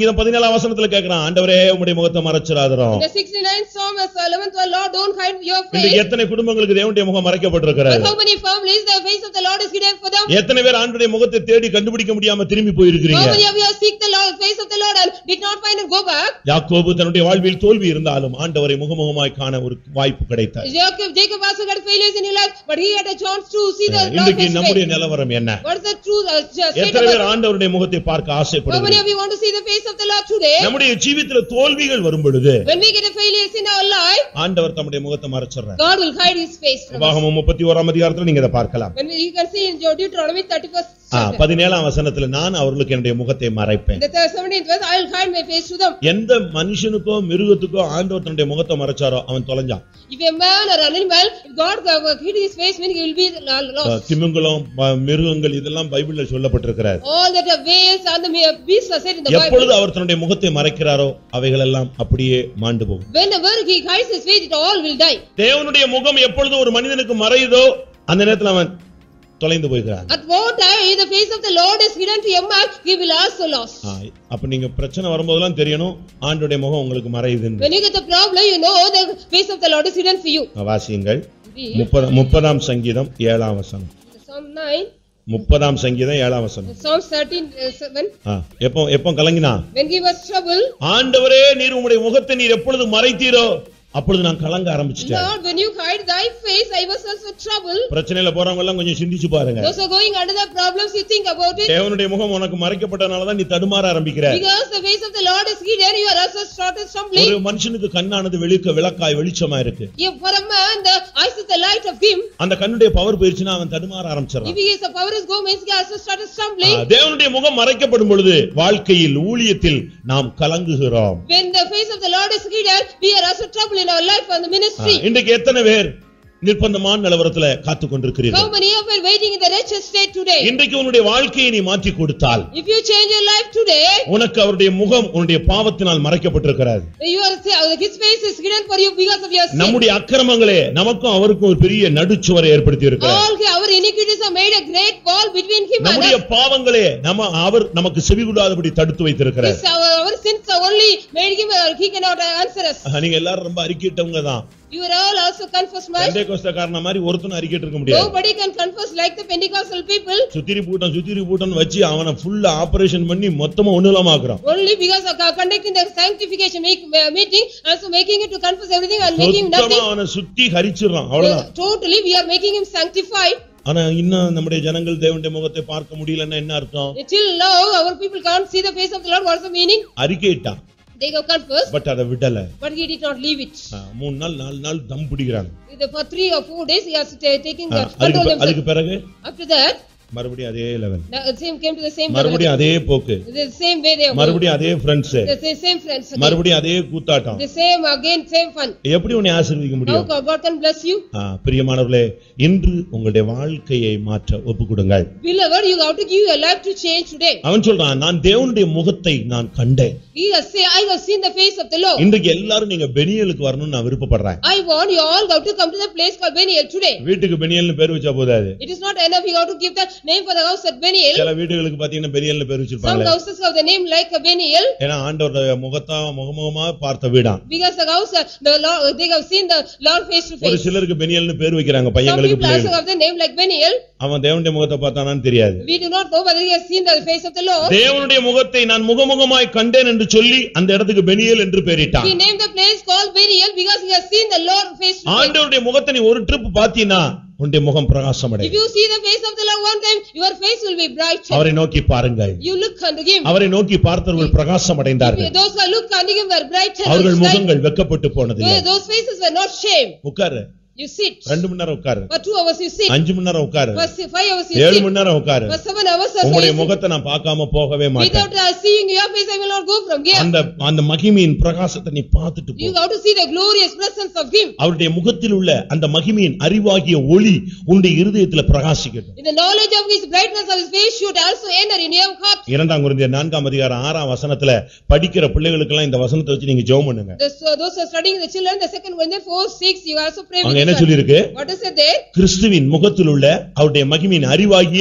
சங்கீதம் பதினேழாம் வசனத்துல கேக்குறான், ஆண்டவரே உம்முடைய முகத்தை மறைச்சிராதீரும். In the sixty-ninth Psalm, verse eleventh, Lord, don't hide your face. இந்த எத்தனை குடும்பங்களுக்கு தேவனுடைய முகம் மறைக்கப்பட்டிருக்கிறது? How many families the face of the Lord is hidden for them? எத்தனை பேர் ஆண்டவருடைய முகத்தை தேடி கண்டுபிடிக்க முடியாம திரும்பி போயிருக்கிறீங்க? How many of you have seek the Lord face of the Lord and did not find and go back? யாக்கோபு தன்னுடைய வாழ்வில் தோல்வி இருந்தாலும் ஆண்டவரை முகமுகமாய் காண ஒரு வாய்ப்பு கிடைத்தது. Jacob Jacob also got failures in his life, but he had a chance to see the Lord இன்னைக்கு face. நம்முடைய நிலவரம் என்ன? What is the truth? Uh, state எத்தனை பேர் about- ஆண்டவருடைய முகத்தை பார்க்க How many ஆசைப்படுகிறீர்கள்? of you want to see the face of the Lord today? நம்முடைய ஜீவிதத்தில் தோல்விகள் வரும் பொழுது When we get a failures in our life, ஆண்டவர் தம்முடைய முகத்தை மறைச்சிடுறார். God will hide his face from us. உபாகமம் முப்பத்தி ஓராம் அதிகாரத்துல நீங்க இதை பார்க்கலாம். When we, you can see in Deuteronomy thirty-first ah, chapter. பதினேழாம் வசனத்துல நான் அவர்களுக்கு என்னுடைய முகத்தை மறைப்பேன். In the seventeenth verse, I will hide my face to them. எந்த மனுஷனுக்கோ மிருகத்துக்கோ ஆண்டவர் தன்னுடைய முகத்தை மறைச்சாரோ அவன் தொலைஞ்சான். If a man or an animal, if God uh, hid his face, meaning he will be lost. திமிங்கலம் ப- மிருகங்கள் இதெல்லாம் பைபிள்ல சொல்லப்பட்டிருக்கிறது. All that are whales and the beasts are said in the எப்பொழுது Bible. அவர் தன்னுடைய முகத்தை மறைக்கிறாரோ அவைகள் எல்லாம் அப்படியே மாண்டு போகும். Whenever he hides his face, it all will die. தேவனுடைய முகம் எப்பொழுது ஒரு மனிதனுக்கு மறையுதோ அந்த நேரத்துல அவன் தொலைந்து போகிறான். At what time the face of the Lord is hidden to a man, he will also lost. அப்ப நீங்க பிரச்சனை வரும்போதெல்லாம் தெரியணும் ஆண்டவருடைய முகம் உங்களுக்கு மறையுதுன்னு. When you get the problem, you know the face of the Lord is hidden for you. வாசியுங்கள். Read. முப்பது முப்பதாம் சங்கீதம் ஏழாம் வசனம். Psalm nine, முப்பதாம் சங்கீதம் ஏழாம் வசனம். Psalm thirteen, uh, seven. ஆ, எப்போ எப்போ கலங்கினா? When he was troubled, ஆண்டவரே நீர் உம்முடைய முகத்தை நீர் எப்பொழுது மறைத்தீரோ அப்பொழுது நான் கலங்க ஆரம்பிச்சிட்டேன். Lord, when you hide thy face, I was also troubled. பிரச்சனையில போறவங்க எல்லாம் கொஞ்சம் சிந்திச்சு பாருங்க. Those who are going under the problems, you think about it. தேவனுடைய முகம் உனக்கு மறைக்கப்பட்டனால தான் நீ தடுமாற ஆரம்பிக்கிற. Because the face of the Lord is hidden, you are also started stumbling. ஒரு மனுஷனுக்கு கண்ணானது வெளிக்க விளக்காய் வெளிச்சமா இருக்கு. If for a man the eyes is the light of him, அந்த கண்ணுடைய பவர் போயிருச்சுனா அவன் தடுமாற ஆரம்பிச்சறான். if his power is go, means he also started stumbling. தேவனுடைய முகம் மறைக்கப்படும் பொழுது வாழ்க்கையில் ஊழியத்தில் நாம் கலங்குகிறோம். When the face of the Lord is hidden, we are also troubled in our life and the ministry. இன்றைக்கு எத்தனை பேர் நிர்பந்தமான நிலவரத்துல காத்து கொண்டிருக்கிறீர்கள்? How many of you are waiting in the wretched state today? இன்றைக்கு உன்னுடைய வாழ்க்கையை நீ மாற்றி கொடுத்தால் If you change your life today, உனக்கு அவருடைய முகம் உன்னுடைய பாவத்தினால் மறைக்கப்பட்டிருக்கிறது. you are his face is hidden for you because of your sin. நம்முடைய அக்கிரமங்களே நமக்கும் அவருக்கும் ஒரு பெரிய நடுச்சுவரை ஏற்படுத்தி இருக்கிறார். All our iniquities have made a great wall between him and நம்முடைய us. பாவங்களே நம்ம அவர் நமக்கு செவிகொடாதபடி தடுத்து வைத்திருக்கிறார். This our, our sins are only made him uh, he cannot answer us. நீங்க எல்லாரும் ரொம்ப அறிக்கையிட்டவங்க தான். You are all also confess much. பெந்தேகோஸ்தேக்காரன மாதிரி ஒருத்தனும் அறிக்கையிட்டு இருக்க முடியாது. Nobody can confess like the Pentecostal people. சுத்திரி பூட்டம் சுத்திரி பூட்டம் வச்சு அவனை ஃபுல்லா ஆபரேஷன் பண்ணி மொத்தமா ஒண்ணுலாம ஆக்குறான். Only because of conducting the sanctification make, uh, meeting, also making it to confess everything and making nothing. மொத்தமா அவனை சுத்தி ஹரிச்சிடுறான். அவ்வளவுதான். Uh, totally we are making him sanctified. ஆனா இன்னும் நம்முடைய ஜனங்கள் தேவனுடைய முகத்தை பார்க்க முடியலன்னா என்ன அர்த்தம்? Till now our people can't see the face of the Lord. What is the meaning? அறிக்கையிட்டான். They have confessed, பட் அதை விடல. but he did not leave it. மூணு நாள் நாலு நாள் தம் பிடிக்கிறாங்க. For three or four days he has ta- taking the control அதுக்கு himself. அதுக்கு பிறகு After that, மறுபடியும் அதே level. the same came to the same level. மறுபடியும் அதே போக்கு. The same way they were. மறுபடியும் அதே friends. The sa- same friends again. மறுபடியும் அதே கூத்தாட்டம். The same again, same fun. எப்படி உன்னை ஆசீர்வதிக்க How முடியும்? God God can bless you? ஆ, பிரியமானவர்களே, இன்று உங்களுடைய வாழ்க்கையை மாற்ற ஒப்புக்கொடுங்கள். Beloved, you have to give your life to change today. அவன் சொல்றான், நான் தேவனுடைய முகத்தை நான் கண்டேன். He has say, I have seen the face of the Lord. இன்றைக்கு எல்லாரும் நீங்க பெனியலுக்கு வரணும்னு நான் விருப்பப்படுறேன். I want you all have to come to the place called Beniel today. வீட்டுக்கு பெனியல்னு பேர் வச்சா போதாது. It is not enough you have to give the name for the house at Beniel. சில வீடுகளுக்கு பாத்தீங்கன்னா பெனியல்னு பேர் Some வச்சிருப்பாங்க. houses have the name like a Beniel. ஏன்னா ஆண்டவருடைய முகத்தா முகமுகமா பார்த்த வீடாம். Because the house, uh, the Lord, they have seen the Lord face to ஒரு face. சிலருக்கு பெனியல்னு பேர் வைக்கிறாங்க Some பையங்களுக்கு people also பிள்ளைகளுக்கு. have the name like Beniel. அவன் தேவனுடைய முகத்தை பார்த்தானான்னு தெரியாது. We do not know whether he has seen the face of the Lord. தேவனுடைய முகத்தை நான் முகமுகமாய் கண்டேன் என்று சொல்லி அந்த இடத்துக்கு பெனியல் என்று பெயரிட்டான். He named the place called Beniel because he has seen the Lord face to face. ஆண்டவருடைய முகத்தை நீ ஒரு ட்ரிப் பார்த்தீனா உன்னுடைய முகம் பிரகாசம் If அடையும். you see the face of the Lord one time, your face will be bright. அவரை நோக்கி பாருங்கள். You look unto him. அவரை நோக்கி பார்த்தவர்கள் பிரகாசம் அடைந்தார்கள். Those who look unto him were bright. அவர்கள் முகங்கள் வெட்கப்பட்டு போனதில்லை. Those faces were not shame. உட்காரு. You sit. ரெண்டு மணி நேரம் உட்காரு. For two hours you sit. அஞ்சு மணி நேரம் உட்காரு. For five hours you ஏழு sit. மணி நேரம் உட்காரு. For seven hours you உங்களுடைய sit. முகத்தை நான் பார்க்காம போகவே மாட்டேன். Without uh, seeing your face, I will not go from here. அந்த அந்த மகிமையின் பிரகாசத்தை நீ பார்த்துட்டு போ. You have to see the glorious presence of him. அவருடைய முகத்தில் உள்ள அந்த மகிமையின் அறிவாகிய ஒளி உன்னுடைய இருதயத்தில் பிரகாசிக்கட்டும். In the knowledge of his brightness of his face should also enter in your heart. இரண்டாம் கொரிந்தியர் நான்காம் அதிகாரம் ஆறாம் வசனத்துல படிக்கிற பிள்ளைகளுக்கு எல்லாம் இந்த வசனத்தை வச்சு நீங்க ஜெபம் பண்ணுங்க. The, so those who are studying the children, the second Corinthians four six, you also pray with அங்க என்ன this one. சொல்லி இருக்கு? What is it there? கிறிஸ்துவின் முகத்தில் உள்ள அவருடைய மகிமையின் அறிவாகிய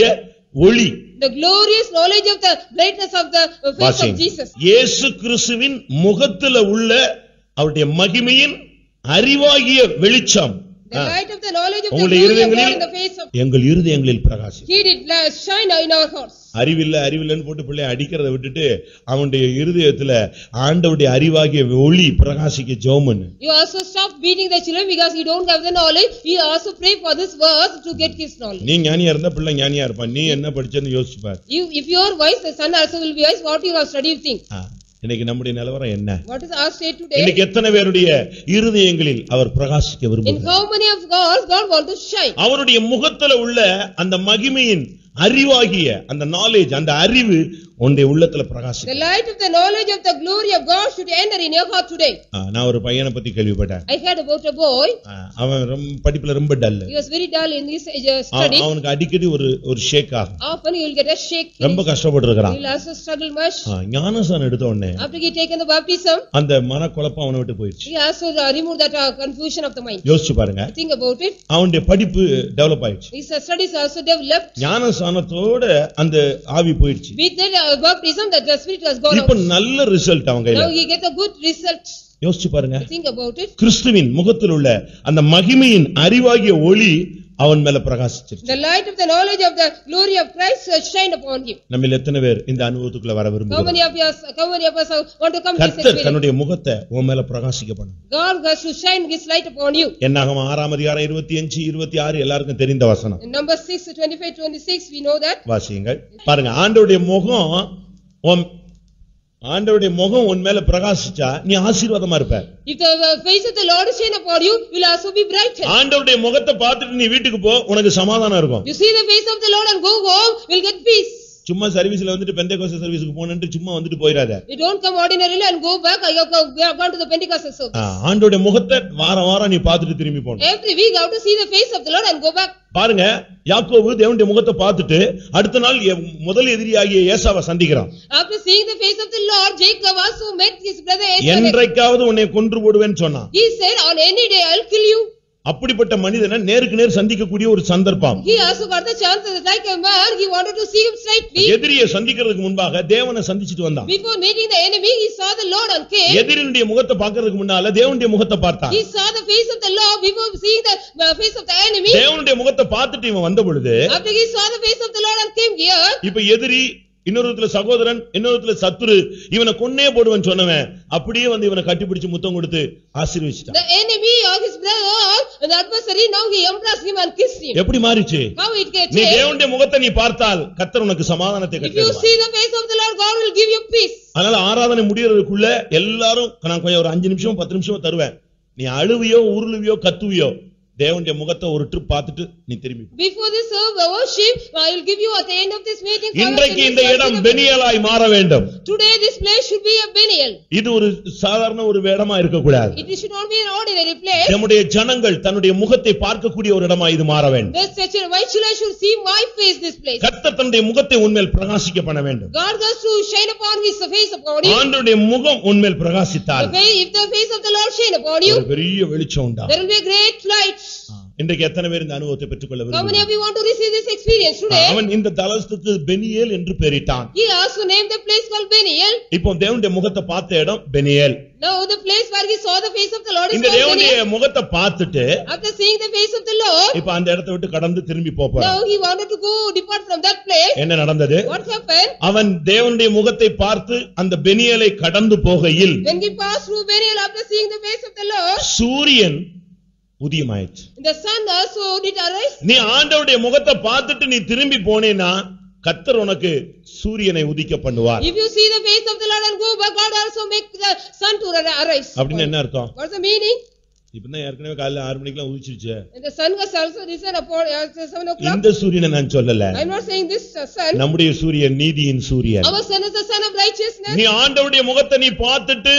ஒளி. The glorious knowledge of the brightness of the face of Jesus. இயேசு கிறிஸ்துவின் முகத்தில உள்ள அவருடைய மகிமையின் அறிவாகிய வெளிச்சம். The light of the knowledge of the glory of God in the face of எங்கள் இருதயங்களில் பிரகாசி. He did shine in our hearts. அறிவில்ல அறிவில்லன்னு போட்டு பிள்ளை அடிக்கிறத விட்டுட்டு அவனுடைய இருதயத்துல ஆண்டவருடைய அறிவாகிய ஒளி பிரகாசிக்க ஜெபம் பண்ணு. You also stop beating the children because you don't have the knowledge. You also pray for this verse to get his knowledge. நீ ஞானியா இருந்தா பிள்ளை ஞானியா இருப்பான். நீ என்ன படிச்சேன்னு யோசிச்சு பாரு. You if you are wise, the son also will be wise. What you have studied, you think. இன்னைக்கு நம்முடைய நிலவரம் என்ன? What is our state today? இன்னைக்கு எத்தனை பேருடைய இருதயங்களில் அவர் பிரகாசிக்க விரும்புகிறார்? In how many of God God want to shine? அவருடைய முகத்துல உள்ள அந்த மகிமையின் அறிவாகிய அந்த knowledge, அந்த அறிவு உன்னுடைய உள்ளத்துல பிரகாசிக்கும். The light of the knowledge of the glory of God should enter in your heart today. நான் ஒரு பையனை பத்தி கேள்விப்பட்டேன். I heard about a boy. அவன் ரொம்ப படிப்புல ரொம்ப dull. He was very dull in his study. அவனுக்கு அடிக்கடி ஒரு ஒரு ஷேக் ஆகும். Often he will get a shake. ரொம்ப கஷ்டப்பட்டிருக்கான். He will also struggle much. ஞானஸ்நானம் எடுத்த உடனே After he taken the baptism, அந்த மனக்குழப்பம் அவனை விட்டு போயிடுச்சு. He also removed that uh, confusion of the mind. யோசிச்சு பாருங்க. Think about it. அவனுடைய படிப்பு டெவலப் ஆயிடுச்சு. His studies also developed. ஞானஸ்நானத்தோட அந்த ஆவி போயிடுச்சு. With that uh, baptism, that the spirit has gone out. இப்ப நல்ல ரிசல்ட் அவங்க கையில. Now he get a good result. யோசிச்சு பாருங்க. Think about it. கிறிஸ்துவின் முகத்தில் உள்ள அந்த மகிமையின் அறிவாகிய ஒளி அவன் மேல பிரகாசிச்சிருச்சு. The light of the knowledge of the glory of Christ shined upon him. நம்மில் எத்தனை பேர் இந்த அனுபவத்துக்குள்ள வர விரும்புகிறோம்? How many of us how many of us want to come to this கர்த்தர் தன்னுடைய முகத்தை உன் மேல பிரகாசிக்க பண்ணும். God has to shine his light upon you. என்னாகமம் ஆறாம் அதிகாரம் இருபத்தி ஐந்து இருபத்தி ஆறு எல்லாருக்கும் தெரிந்த வசனம். In number six twenty-five twenty-six we know that. வாசியுங்கள். பாருங்க, ஆண்டவருடைய முகம் உன் ஆண்டவருடைய முகம் உன் மேல பிரகாசிச்சா நீ ஆசீர்வாதமா இருப்ப. If the face of the Lord shine upon you, will also be brightened. ஆண்டவருடைய முகத்தை பார்த்துட்டு நீ வீட்டுக்கு போ, உனக்கு சமாதானம் இருக்கும். You see the face of the Lord and go home, will get peace. சும்மா சர்வீஸ்ல வந்துட்டு பெந்தேகோஸ்தே சர்வீஸ்க்கு போனேன்னு சும்மா வந்துட்டு போயிராத. You don't come ordinarily and go back. I have gone to the Pentecostal service. ஆண்டவருடைய முகத்தை வாரம் வாரம் நீ பார்த்துட்டு திரும்பி போணும். Every week I have to see the face of the Lord and go back. பாருங்க, யாக்கோபு தேவனுடைய முகத்தை பார்த்துட்டு அடுத்த நாள் முதல் எதிரியாகிய ஏசாவை சந்திக்கிறான். After seeing the face of the Lord, Jacob also met his brother Esau. என்றைக்காவது உன்னை கொன்று போடுவேன்னு சொன்னான். He said, on any day I'll kill you. அப்படிப்பட்ட மனிதனை நேருக்கு நேர் சந்திக்கக்கூடிய ஒரு சந்தர்ப்பம். He also got the chance like a man, he wanted to see him straightly. எதிரியை சந்திக்கிறதுக்கு முன்பாக தேவனை சந்திச்சிட்டு வந்தான். Before meeting the enemy, he saw the Lord and came. எதிரினுடைய முகத்தை பார்க்கிறதுக்கு முன்னால தேவனுடைய முகத்தை பார்த்தான். He saw the face of the Lord before seeing the face of the enemy. தேவனுடைய முகத்தை பார்த்துட்டு இவன் வந்த பொழுது, after he saw the face of the Lord and came here, இப்ப எதிரி இன்னொருத்துல சகோதரன் இன்னொருத்துல சத்துரு இவனை கொன்னே போடுவன் சொன்னவன் அப்படியே வந்து இவனை கட்டிப்பிடிச்சு முத்தம் கொடுத்து ஆசீர்வதிச்சான். The enemy of his brother and the adversary, now he embraced him and kissed him. எப்படி மாறிச்சு? How it gets நீ தேவனுடைய முகத்தை நீ பார்த்தால் கர்த்தர் உனக்கு சமாதானத்தை கட்டளையிடுவார். If you see the face of the Lord, God will give you peace. அதனால ஆராதனை முடியறதுக்குள்ள எல்லாரும் நான் கொஞ்சம் ஒரு அஞ்சு நிமிஷம் பத்து நிமிஷம் தருவேன். நீ அழுவியோ உருளுவியோ கத்துவியோ தேவனுடைய முகத்தை ஒரு ட்ரிப் பார்த்துட்டு நீ திரும்பி போ. Before this worship, I will give you at the end of this meeting. இன்றைக்கு இந்த இடம் பெனியலாய் மாற வேண்டும். Today this place should be a Beniel. இது ஒரு சாதாரண ஒரு இடமா இருக்க கூடாது. It should not be an ordinary place. நம்முடைய ஜனங்கள் தன்னுடைய முகத்தை பார்க்கக்கூடிய ஒரு இடமா இது மாற வேண்டும். This church, my children should see my face this place. கர்த்தர் தன்னுடைய முகத்தை உன்மேல் பிரகாசிக்க பண்ண வேண்டும். God has to shine upon his face upon you. ஆண்டவருடைய முகம் உன்மேல் பிரகாசித்தால், if the face of the Lord shine upon you, ஒரு பெரிய வெளிச்சம் உண்டாகும். there will be a great light. இன்றைக்கு எத்தனை பேர் இந்த அனுபவத்தை பெற்றுக்கொள்ள How many of you want to receive this experience today? அவன் இந்த தலத்துக்கு பெனியேல் என்று பெயரிட்டான். He also named the place called Beniel. இப்போ தேவனுடைய முகத்தை பார்த்த இடம் Peniel. Now the place where he saw the face of the Lord is இந்த called தேவனுடைய Beniel. முகத்தை பார்த்துட்டு After seeing the face of the Lord, இப்போ அந்த இடத்தை விட்டு கடந்து திரும்பி போறான். now he wanted to go depart from that place. என்ன நடந்தது? What happened? அவன் தேவனுடைய முகத்தை பார்த்து அந்த பெனியேலை கடந்து போகையில், when he passed through Beniel after seeing the face of the Lord, சூரியன் உதயமாயிற்று. the sun also did arise. நீ ஆண்டவருடைய முகத்தை பார்த்துட்டு நீ திரும்பி போனேனா கர்த்தர் உனக்கு சூரியனை உதிக்க பண்ணுவார். If you see the face of the Lord and go back, God also make the sun to arise. அப்படினா என்ன அர்த்தம்? What's the meaning? இப்பதான் ஏற்கனவே காலையில ஆறு மணிக்கு எல்லாம் உதிச்சிருச்சு. The sun was also risen upon seven o'clock. இந்த சூரியனை நான் சொல்லல. I'm not saying this sun. நம்முடைய சூரியன் நீதியின் சூரியன். Our sun is the sun of righteousness. நீ ஆண்டவருடைய முகத்தை நீ பார்த்துட்டு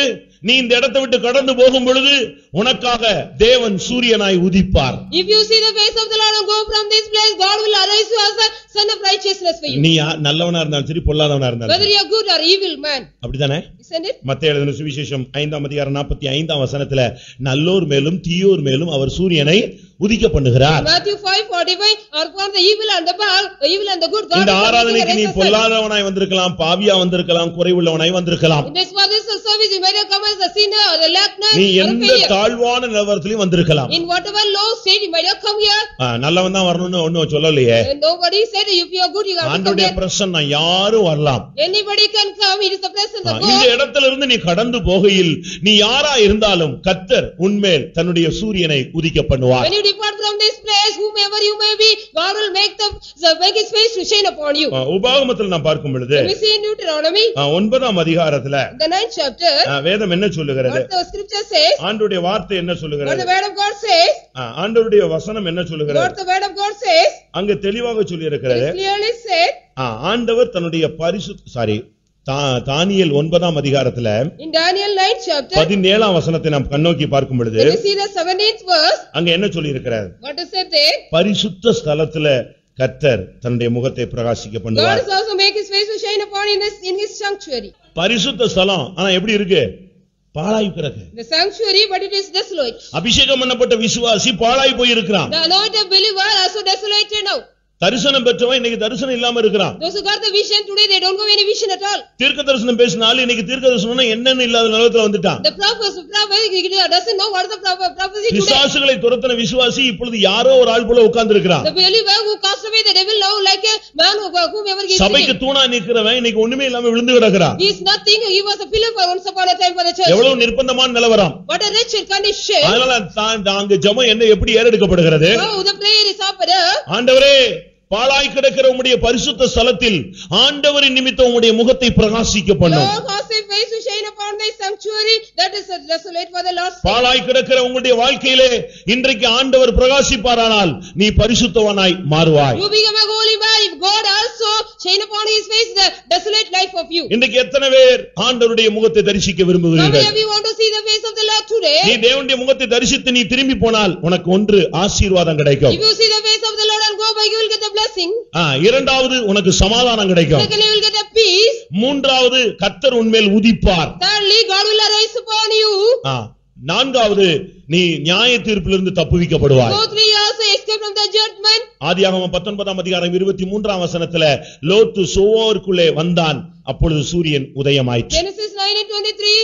நீ இந்த இடத்தை விட்டு கடந்து போகும் பொழுது உனக்காக தேவன் சூரியனாய் உதிப்பார். If you see the face of the Lord and go from this place, God will arise you as the son of righteousness for you. நீ நல்லவனா இருந்தாலும் சரி பொல்லாதவனா இருந்தாலும் whether you are good or evil man. அப்படிதானே? Isn't it? மத்தேயு எழுதின சுவிசேஷம் ஐந்தாம் அதிகாரம் நாற்பத்தி ஐந்தாம் வசனத்துல நல்லோர் மேலும் தீயோர் மேலும் அவர் சூரியனை உதிக்க பண்ணுகிறார். Matthew five forty-five or for the evil and the bad, evil and the good, God. இந்த ஆராதனைக்கு நீ பொல்லாதவனாய் வந்திருக்கலாம், பாவியா வந்திருக்கலாம், குறைவுள்ளவனாய் வந்திருக்கலாம். In this for this service you might have come as a sinner or a lackner நீ or a எந்த failure. தாழ்வான நிலவரத்திலும் வந்திருக்கலாம். In whatever low state you might have come here. நல்லவன் தான் வரணும்னு ஒண்ணும் சொல்லலையே. And nobody said if you are good you have to come ஆண்டவருடைய here. பிரசன்னம் யாரும் வரலாம். Anybody can come, it is the presence of God. இந்த இடத்துல இருந்து நீ கடந்து போகையில் நீ யாரா இருந்தாலும் கர்த்தர் உன்மேல் தன்னுடைய சூரியனை உதிக்க பண்ணுவார். When you depart from this place, whomever you may be, God will make the, the make his face to shine upon you. உபாகமத்தில் நாம் பார்க்கும் பொழுது We see in Deuteronomy ஒன்பதாம் அதிகாரத்துல the ninth chapter வேதம் என்ன சொல்லுகிறது? what the scripture says, ஆண்டவருடைய வார்த்தை என்ன what சொல்லுகிறது? the word of God says, ஆண்டவருடைய வசனம் என்ன சொல்லுகிறது? what the word of God says, அங்க தெளிவாக சொல்லி இருக்கிறது. it clearly said, ஆண்டவர் தன்னுடைய பரிசுத்த சாரி தானியேல் ஒன்பதாம் அதிகாரத்துல in Daniel ninth chapter பதினேழாம் வசனத்தை நாம் கண்ணோக்கி பார்க்கும் பொழுது when we see the seventeenth verse, அங்க என்ன சொல்லி இருக்கிறார்? what is it there? பரிசுத்த ஸ்தலத்துல கர்த்தர் தன்னுடைய முகத்தை பிரகாசிக்க God பண்ணுவார். is also make his face to shine upon in his in his sanctuary. பரிசுத்த ஸ்தலம் ஆனா எப்படி இருக்கு? பாழாய் கிடக்கு. The sanctuary but it is desolate. அபிஷேகம் பண்ணப்பட்ட விசுவாசி பாழாய் போய் இருக்கிறான். The anointed believer also desolated now. தரிசனம் பெற்றவன் இன்னைக்கு தரிசனம் இல்லாம இருக்கிறான். Those who got the vision today they don't have any vision at all. தீர்க்க தரிசனம் பேசினாலும் இன்னைக்கு தீர்க்க தரிசனம்னா என்னன்னு இல்லாத நிலத்துல வந்துட்டான். The prophet doesn't know what is the prophecy today. பிசாசுகளை துரத்தின விசுவாசி இப்பொழுது யாரோ ஒரு ஆள் போல உட்கார்ந்து இருக்கிறான். The believer who cast away the devil now like a man who whomever he is. சபைக்கு தூணா நிக்கிறவன் இன்னைக்கு ஒண்ணுமே இல்லாம விழுந்து கிடக்குறான். He is nothing, he was a pillar for once upon a time for the church. எவ்வளவு நிர்பந்தமான நிலவரம். What a wretched condition. அதனால தான் அங்க ஜெபம் என்ன எப்படி ஏறெடுக்கப்படுகிறது? How the prayer is offered. ஆண்டவரே பாழாய் கிடக்கிற உம்முடைய பரிசுத்த ஸ்தலத்தில் ஆண்டவரின் நிமித்தம் உம்முடைய முகத்தை பிரகாசிக்க பண்ணும். Lord, cause thy face to shine upon thy sanctuary, that is desolate for the Lord's sake. பாழாய் கிடக்கிற உங்களுடைய வாழ்க்கையிலே இன்றைக்கு ஆண்டவர் பிரகாசிப்பாரானால் நீ பரிசுத்தவனாய் மாறுவாய். You become a holy man if God also shine upon his face the desolate life of you. இன்றைக்கு எத்தனை பேர் ஆண்டவருடைய முகத்தை தரிசிக்க How விரும்புகிறீர்கள்? many of you want to see the face of the Lord today? நீ தேவனுடைய முகத்தை தரிசித்து நீ திரும்பி போனால் உனக்கு ஒன்று ஆசீர்வாதம் கிடைக்கும். If you see the face of the Lord and go back, you will get a blessing. ஆ இரண்டாவது உனக்கு சமாதானம் கிடைக்கும். Secondly, you will get a peace. மூன்றாவது கர்த்தர் உன்மேல் உதிப்பார். Thirdly, God will arise upon you. ஆ நான்காவது நீ நியாய தீர்ப்பிலிருந்து தப்புவிக்கப்படுவாய். Fourthly, you also escape from the judgment. ஆதியாகமம் பத்தொன்பதாம் அதிகாரம் இருபத்தி மூன்றாம் வசனத்துல லோத்து சோவாருக்குள்ளே வந்தான், அப்பொழுது சூரியன் உதயமாயிற்று. Genesis nine and twenty-three,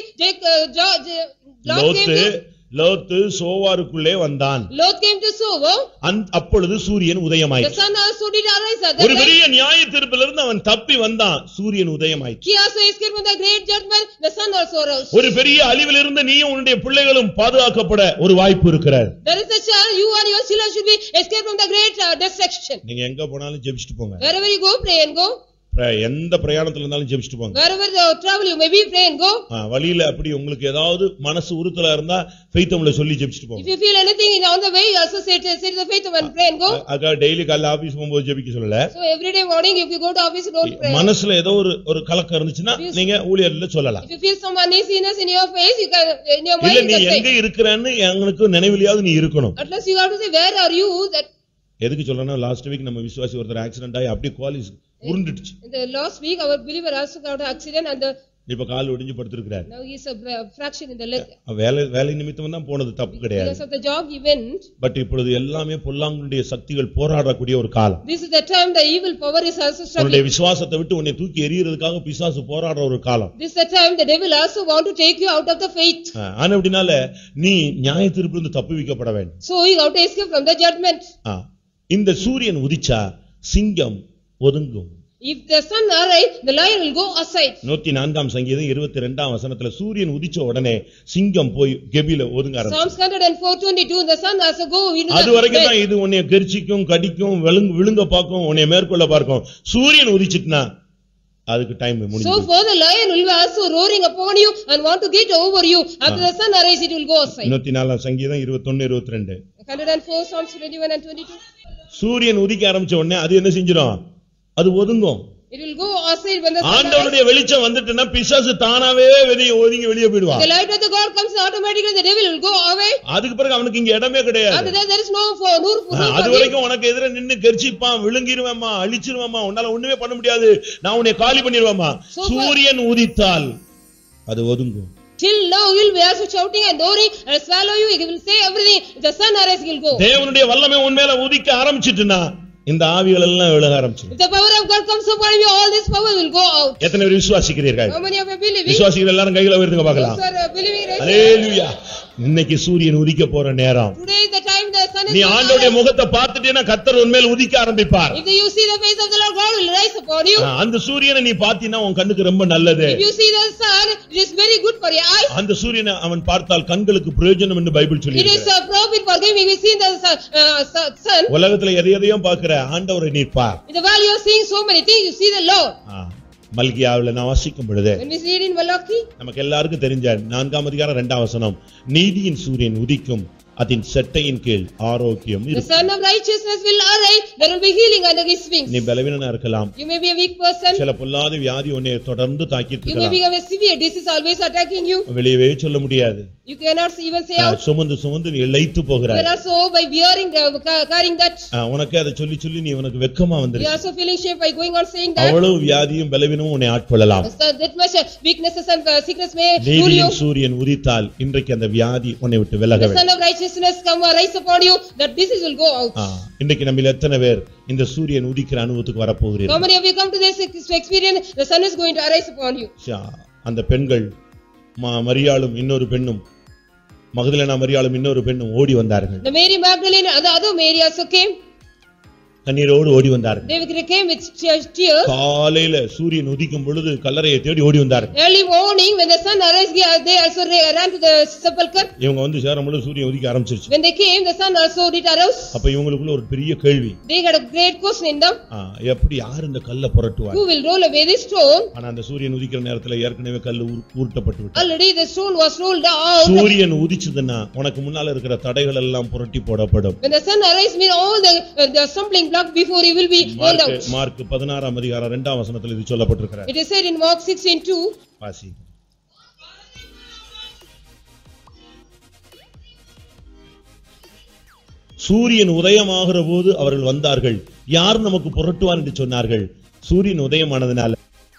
Lot Lot came to லோத்து சோவாருக்குள்ளே வந்தான். Lot came to Sower. அப்பொழுது சூரியன் The உதயமாயிற்று. sun also did arise at ஒரு that time. பெரிய நியாய தீர்ப்பிலிருந்து அவன் தப்பி வந்தான், சூரியன் உதயமாயிற்று. He also escaped from the great judgment. The sun also arose. ஒரு பெரிய அழிவிலிருந்து நீயும் உன்னுடைய பிள்ளைகளும் பாதுகாக்கப்பட ஒரு வாய்ப்பு இருக்கிறது. There is a chance you and your children should be escaped from the great uh, destruction. நீங்க எங்க போனாலும் ஜெபிச்சிட்டு போங்க. Wherever you go, pray and go. எந்த பிரயாணத்துல இருந்தாலும் ஜெபிச்சிட்டு போங்க. Wherever you travel, you may be pray and go. வழியில அப்படி உங்களுக்கு ஏதாவது மனசு உறுத்தலா இருந்தா faith நம்மள சொல்லி ஜெபிச்சிட்டு போங்க. If you feel anything on the way, you also say say the faith and pray and go. அங்க டெய்லி காலையில ஆபீஸ் போகும்போது ஜெபிக்க சொல்லல. So every day morning if you go to office, don't pray. மனசுல ஏதோ ஒரு ஒரு கலக்கம் இருந்துச்சுன்னா நீங்க ஊழியர்ல சொல்லலாம். If you feel some uneasiness in your face, you can in your mind இல்ல you நீ can say. எங்க இருக்கறன்னு உங்களுக்கு நினைவிலியாவது நீ இருக்கணும். At least you have to say where are you that. எதுக்கு சொல்றேன்னா லாஸ்ட் வீக் நம்ம விசுவாசி ஒருத்தர் ஆக்சிடென்ட் ஆகி அப்படியே குவாலிஸ் உருண்டுடுச்சு. In the last week our believer also got an accident and the இப்ப கால் ஒடிஞ்சு படுத்திருக்கார். now he is a fraction in the leg. வேலை வேலை நிமித்தம் தான் போனது, தப்பு கிடையாது. Because of the job he went. But இப்பொழுது எல்லாமே பொல்லாங்குடைய சக்திகள் போராடக்கூடிய ஒரு காலம். This is the time the evil power is also struggling. உன்னுடைய விசுவாசத்தை விட்டு உன்னை தூக்கி எறியறதுக்காக பிசாசு போராடுற ஒரு காலம். This is the time the devil also want to take you out of the faith. ஆனா அப்படினால நீ நியாய தீர்ப்பிலிருந்து தப்புவிக்கப்பட வேண்டும். So you have to escape from the judgment. இந்த சூரியன் உதிச்சா சிங்கம் ஒதுங்கும். If the sun arise, the lion will go aside. நூற்று நான்காம் சங்கீதம் இருபத்தி இரண்டாம் வசனத்துல சூரியன் உதிச்ச உடனே சிங்கம் போய் கெபில ஒதுங்க ஆரம்பிச்சு. Psalms one oh four twenty-two, the sun also go into the அது வரைக்கும் தான் இது உன்னை கெர்ச்சிக்கும் கடிக்கும் விழுங்க பார்க்கும் உன்னை மேற்கொள்ள பார்க்கும். சூரியன் உதிச்சிட்டனா அதுக்கு டைம் முடிஞ்சு. So for the lion will also roaring upon you and want to get over you. After the sun arise, it will go aside. நூற்று நான்காம் சங்கீதம் இருபத்தி ஒன்று இருபத்தி இரண்டு. one oh four Psalms twenty-one and twenty-two. சூரியன் உதிக்க ஆரம்பிச்ச உடனே அது என்ன செஞ்சிரும்? அது ஒதுங்கும். It will go aside when the sun ஆண்டவருடைய வெளிச்சம் வந்துட்டுனா பிசாசு தானாவே வெளிய ஒதுங்கி வெளிய போய்டுவான். The light of the God comes automatically, the devil will go away. அதுக்கு பிறகு அவனுக்கு இங்க இடமே கிடையாது. After that there is no for no for அது வரைக்கும் உனக்கு எதிரே நின்னு கர்ஜிப்பான், விழுங்கிடுவேம்மா, அழிச்சிடுவேம்மா, உன்னால ஒண்ணுமே பண்ண முடியாது, நான் உன்னை காலி பண்ணிடுவேம்மா. சூரியன் உதித்தால் அது ஒதுங்கும். Till now you will be also shouting and roaring and swallow you, he will say everything. The sun arises, he will go. தேவனுடைய வல்லமை உன் மேல உதிக்க ஆரம்பிச்சிட்டுனா இந்த ஆவிகள் எல்லாம் விலக ஆரம்பிச்சிடும். If the power of God comes upon you, all this power will go out. எத்தனை பேர் விசுவாசிக்கிறீர்கள்? How many of you believe? விசுவாசிகள் எல்லாரும் கைகளை உயர்த்துங்க பார்க்கலாம். Sir, believing right? ஹalleluya. இன்னைக்கு சூரியன் உதிக்க போற நேரம். Today is the time the sun is. நீ ஆண்டவருடைய முகத்தை பார்த்துட்டேனா கர்த்தர் உன் மேல் உதிக்க ஆரம்பிப்பார். If you see the face of the Lord, God will rise upon you. அந்த சூரியனை நீ பார்த்தீனா உன் கண்ணுக்கு ரொம்ப நல்லது. If you see the sun, it is very good for your eyes. அந்த சூரியனை அவன் பார்த்தால் கண்களுக்கு பிரயோஜனம் என்று பைபிள் சொல்லியிருக்கு. It is a profit for them if you see the sun. உலகத்துல எதை எதையும் பார்க்கிற ஆண்டவரை நீ பார். In the world you are seeing so many things, you see the Lord. மல்கியாவுல நான் வாசிக்கும் பொழுது when we see it in Malachi, நமக்கு எல்லாருக்கும் தெரிஞ்ச நான்காம் அதிகாரம் இரண்டாம் வசனம், நீதியின் சூரியன் உதிக்கும், அதன் செட்டையின் கீழ் ஆரோக்கியம் the இருக்கும். son of righteousness will arise, there will be healing under his wings. நீ பலவீனனா இருக்கலாம், You may be a weak person, சில பொல்லாத வியாதி உன்னை தொடர்ந்து தாக்கிட்டு you may be இருக்கலாம், a severe disease always attacking you. வெளியவே சொல்ல முடியாது, You cannot even say out. சுமந்து சுமந்து நீ இளைத்து போகிறாய். You are also by bearing the carrying that. உனக்கு அதை சொல்லி சொல்லி நீ உனக்கு வெட்கமா You are வந்துருச்சு. also feeling shame by going on saying that. அவ்வளவு வியாதியும் பலவீனமும் உன்னை ஆட்கொள்ளலாம். So that much weaknesses and uh, sickness may rule you. நீதியின் சூரியன் உதித்தால் இன்றைக்கு அந்த வியாதி உன்னை விட்டு விலக The வேண்டும். son of righteousness come rise upon you, that disease will go out. இன்றைக்கு நம்மில் எத்தனை பேர் இந்த சூரியன் உதிக்கிற அனுபவத்துக்கு வர How போகிறீர்கள்? many of you come to this experience, the sun is going to arise upon you. அந்த பெண்கள் மரியாளும் இன்னொரு பெண்ணும், மகதலேனா மரியாளும் இன்னொரு பெண்ணும் ஓடி வந்தார்கள். The Mary Magdalene and the other Mary also came. கண்ணீரோடு ஓடி வந்தார்கள். They came with tears. காலையில சூரியன் உதிக்கும் பொழுது கல்லறையை தேடி ஓடி வந்தார்கள். Early morning when the sun arose, they also ran to the sepulchre. இவங்க வந்து சேரும்போது சூரியன் உதிக்க ஆரம்பிச்சிருச்சு. When they came, the sun also did arise. அப்ப இவங்களுக்குள்ள ஒரு பெரிய கேள்வி. They had a great question in them. எப்படி யார் இந்த கல்லை புரட்டுவார்? Who will roll away this stone? ஆனா அந்த சூரியன் உதிக்கிற நேரத்துல ஏற்கனவே கல்லு உருட்டப்பட்டு விட்டது. Already the stone was rolled out. சூரியன் உதிச்சதுன்னா உனக்கு முன்னால இருக்கிற தடைகள் எல்லாம் புரட்டி போடப்படும். When the sun arises, mean all the uh, the stumbling block before he will be rolled out. Mark பதினாறாம் அதிகாரம் இரண்டாம் வசனத்தில் இது சொல்லப்பட்டிருக்கிறது. It is said in Mark sixteen two. வாசி. சூரியன் உதயமாகிற போது அவர்கள் வந்தார்கள், யார் நமக்கு புரட்டுவார் என்று சொன்னார்கள். சூரியன் உதயமானதினால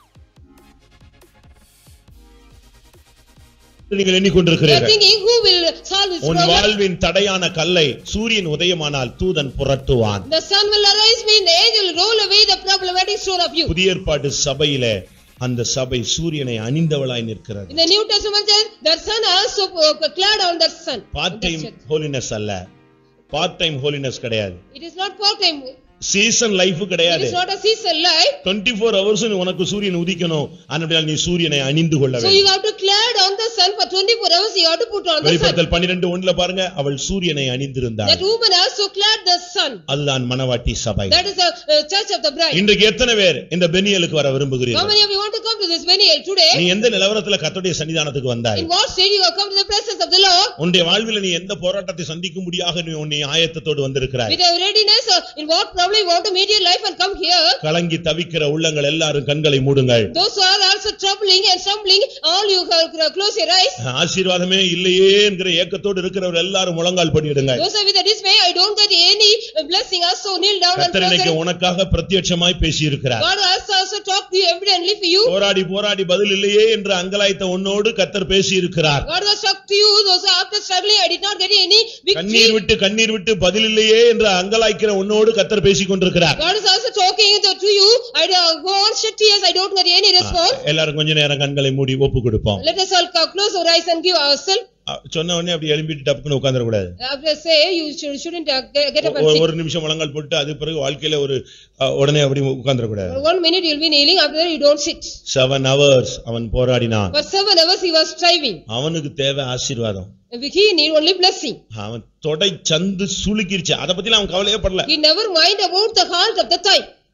நீங்கள் எண்ணிக்கொண்டிருக்கிறீர்கள், உன் வாழ்வின் தடையான கல்லை சூரியன் உதயமானால் தூதன் புரட்டுவான். The sun will arise, mean the angel will roll away the problematic stone of you. புதிய ஏற்பாட்டு சபையிலே அந்த சபை சூரியனை அணிந்தவளாய் நிற்கிறது. In the New Testament the sun also clad on the sun. Part time holiness அல்ல, பார்ட் டைம் ஹோலினஸ் கிடையாது. It is not part time. Season life கிடையாது. It is not a season life. twenty-four hours உனக்கு சூரியன் உதிக்கணும், அதனால நீ சூரியனை அணிந்து கொள்ள வேண்டும். So you have to clad on the sun for twenty-four hours, you have to put on the sun. வெளிப்படுத்தல் பன்னிரண்டு ஒன்றுல பாருங்க, அவள் சூரியனை அணிந்திருந்தாள். That woman also clad the sun. அதுதான் மணவாட்டி சபை. That is the uh, church of the bride. இன்றைக்கு எத்தனை பேர் இந்த பெனியலுக்கு வர விரும்புகிறீர்கள்? How many of you want to come to this Beniel today? நீ எந்த நிலவரத்துல கர்த்தருடைய சன்னிதானத்துக்கு வந்தாய்? In what state you have come to the presence of the Lord? உன்னுடைய வாழ்வில் நீ எந்த போராட்டத்தை சந்திக்க முடியாக நீ உன்னை ஆயத்தத்தோடு வந்திருக்கிறாய்? With a readiness, uh, in what problem you want to meet your life and come here? கலங்கி தவிக்கிற உள்ளங்கள் எல்லாரும் கண்களை மூடுங்கள். Those who are also troubling and stumbling, all you close your eyes. ஆசீர்வாதமே இல்லையே என்கிற ஏக்கத்தோடு இருக்கிறவர் எல்லாரும் முழங்கால் படியிடுங்க. Those are with a dismay, I don't get any blessing, also kneel down and கர்த்தர் இன்னைக்கு உனக்காக பிரத்யட்சமாய் பேசி இருக்கிறார். God has also talked to you evidently for you. போராடி போராடி பதில் இல்லையே என்று அங்கலாய்த்த உன்னோடு கர்த்தர் பேசி இருக்கிறார். God has talked to you, those who after struggling, I did not get any victory. கண்ணீர் விட்டு கண்ணீர் விட்டு பதில் இல்லையே என்று அங்கலாய்க்கிற உன்னோடு கர்த்தர் பேசிக் கொண்டிருக்கிறார். God is also talking to you, I go on shed tears, I don't get any response. எல்லாரும் கொஞ்ச நேரம் கண்களை மூடி ஒப்பு கொடுப்போம். Let us all close our eyes and give ourselves. சொன்ன உடனே அப்படி எழும்பிட்டு டப்புன்னு உட்கார்ந்திர கூடாது. After say you should, shouldn't get up and sit. ஒரு நிமிஷம் முழங்கால் போட்டு அது பிறகு வாழ்க்கையில ஒரு உடனே அப்படி உட்கார்ந்திர கூடாது. One minute you will be kneeling, after that you don't sit. seven hours அவன் போராடினான். For seven hours he was striving. அவனுக்கு தேவை ஆசீர்வாதம். He need only blessing. அவன் தொடை சந்து சுளுக்கிருச்சு, அத பத்தி அவன் கவலையே படல. He never mind about the heart of the thigh.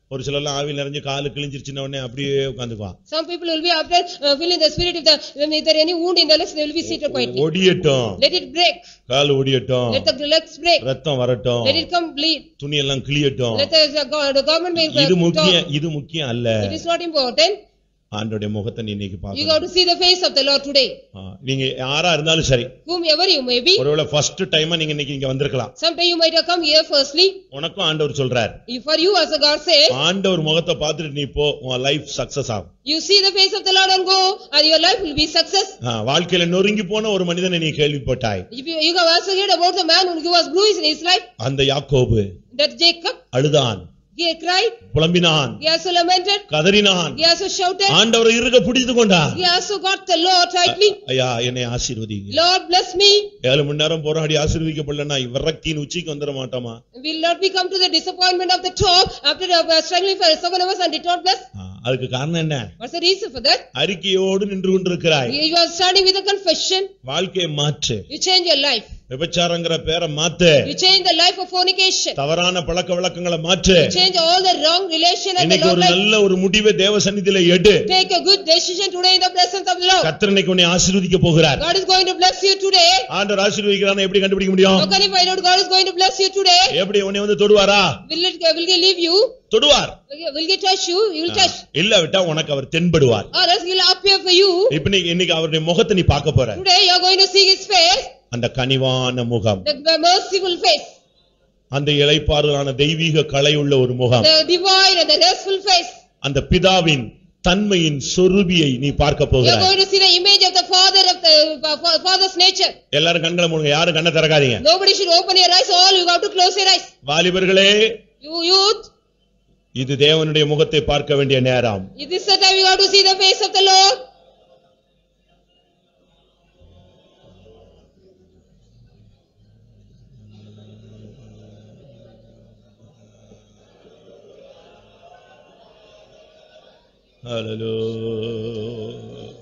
ஒரு சிலர் எல்லாம் ஆவியில் நிறைஞ்சு காலு கிழிஞ்சிருச்சுன உடனே அப்படியே உட்கார்ந்துக்குவான். Some people will be after uh, feeling the spirit, if the if there any wound in the legs, they will be seated quietly. ஒடியட்டும், Let it break. Call ஒடியட்டும், Let the legs break. ரத்தம் வரட்டும், Let it come bleed. துணி எல்லாம் கிழியட்டும். Let the, the, the government make இது முக்கியம், இது முக்கியம் அல்ல. It is not important. ஆண்டவருடைய முகத்தை நீ இன்னைக்கு You பாக்கணும். got to see the face of the Lord today. நீங்க யாரா இருந்தாலும் சரி, Whomever you may be. ஒருவேளை ஃபர்ஸ்ட் டைமா நீங்க இன்னைக்கு இங்க வந்திருக்கலாம். Sometime you might have come here firstly. உனக்கும் ஆண்டவர் சொல்றார், For you as a God says, ஆண்டவர் முகத்தை பார்த்துட்டு நீ போ, உன் லைஃப் சக்சஸ் ஆகும். You see the face of the Lord and go, and your life will be success. வாழ்க்கையில நொறுங்கி போன ஒரு மனிதனை நீ கேள்விப்பட்டாய். If you, you have also heard about the man who was bruised in his life. அந்த யாக்கோபு, That Jacob. அழுதான். He cried. புலம்பினான். He also lamented. கதறினான். He also shouted. ஆண்டவரை இறுக பிடித்து கொண்டான். He also got the Lord tightly. ஐயா என்னை ஆசீர்வதிங்க. Lord bless me. ஏழு மணி நேரம் போராடி ஆசீர்வதிக்கப்படலனா விரக்தியின் உச்சிக்கு வந்துர மாட்டோமா? Will not we come to the disappointment of the top after uh, struggling for seven hours and did not bless? அதுக்கு காரணம் என்ன? What's the reason for that? அறிக்கையோடு நின்று கொண்டிருக்கிறாய். You are standing with a confession. வாழ்க்கையை மாற்று. You change your life. விபச்சாரங்கற பேரை மாத்து. You change the life of fornication. தவறான பழக்கவழக்கங்களை மாற்று. You change all the wrong relation and the Lord life. இன்னைக்கு ஒரு நல்ல ஒரு முடிவை தேவ சந்நிதியில எடு. Take a good decision today in the presence of the Lord. கர்த்தர் இன்னைக்கு உன்னை ஆசீர்வதிக்க போகிறார். God is going to bless you today. ஆண்டவர் ஆசீர்வதிக்கிறானே எப்படி கண்டுபிடிக்க முடியும்? How can you find out God is going to bless you today? எப்படி உன்னை வந்து தொடுவாரா? Will it will he leave you? தொடுவார். Will he touch you? He will touch. இல்ல விட்டா உனக்கு அவர் தென்படுவார். Or else he will appear for you. இப்போ இன்னைக்கு அவருடைய முகத்தை நீ பார்க்க போற. Today you are going to see his face. அந்த கனிவான முகம். The merciful face. அந்த இளைப்பாறுதலான தெய்வீக கலையுள்ள ஒரு முகம். The divine and the restful face. அந்த பிதாவின் தன்மையின் சொரூபியை நீ பார்க்க போகிறாய். You are going to see the image of the father of the uh, father's nature. எல்லாரும் கண்களை மூடுங்க, யாரும் கண்ணை திறக்காதீங்க. Nobody should open your eyes, all you have to close your eyes. வாலிபர்களே, you youth, இது தேவனுடைய முகத்தை பார்க்க வேண்டிய நேரம். This is the time you have to see the face of the Lord. Hallelujah.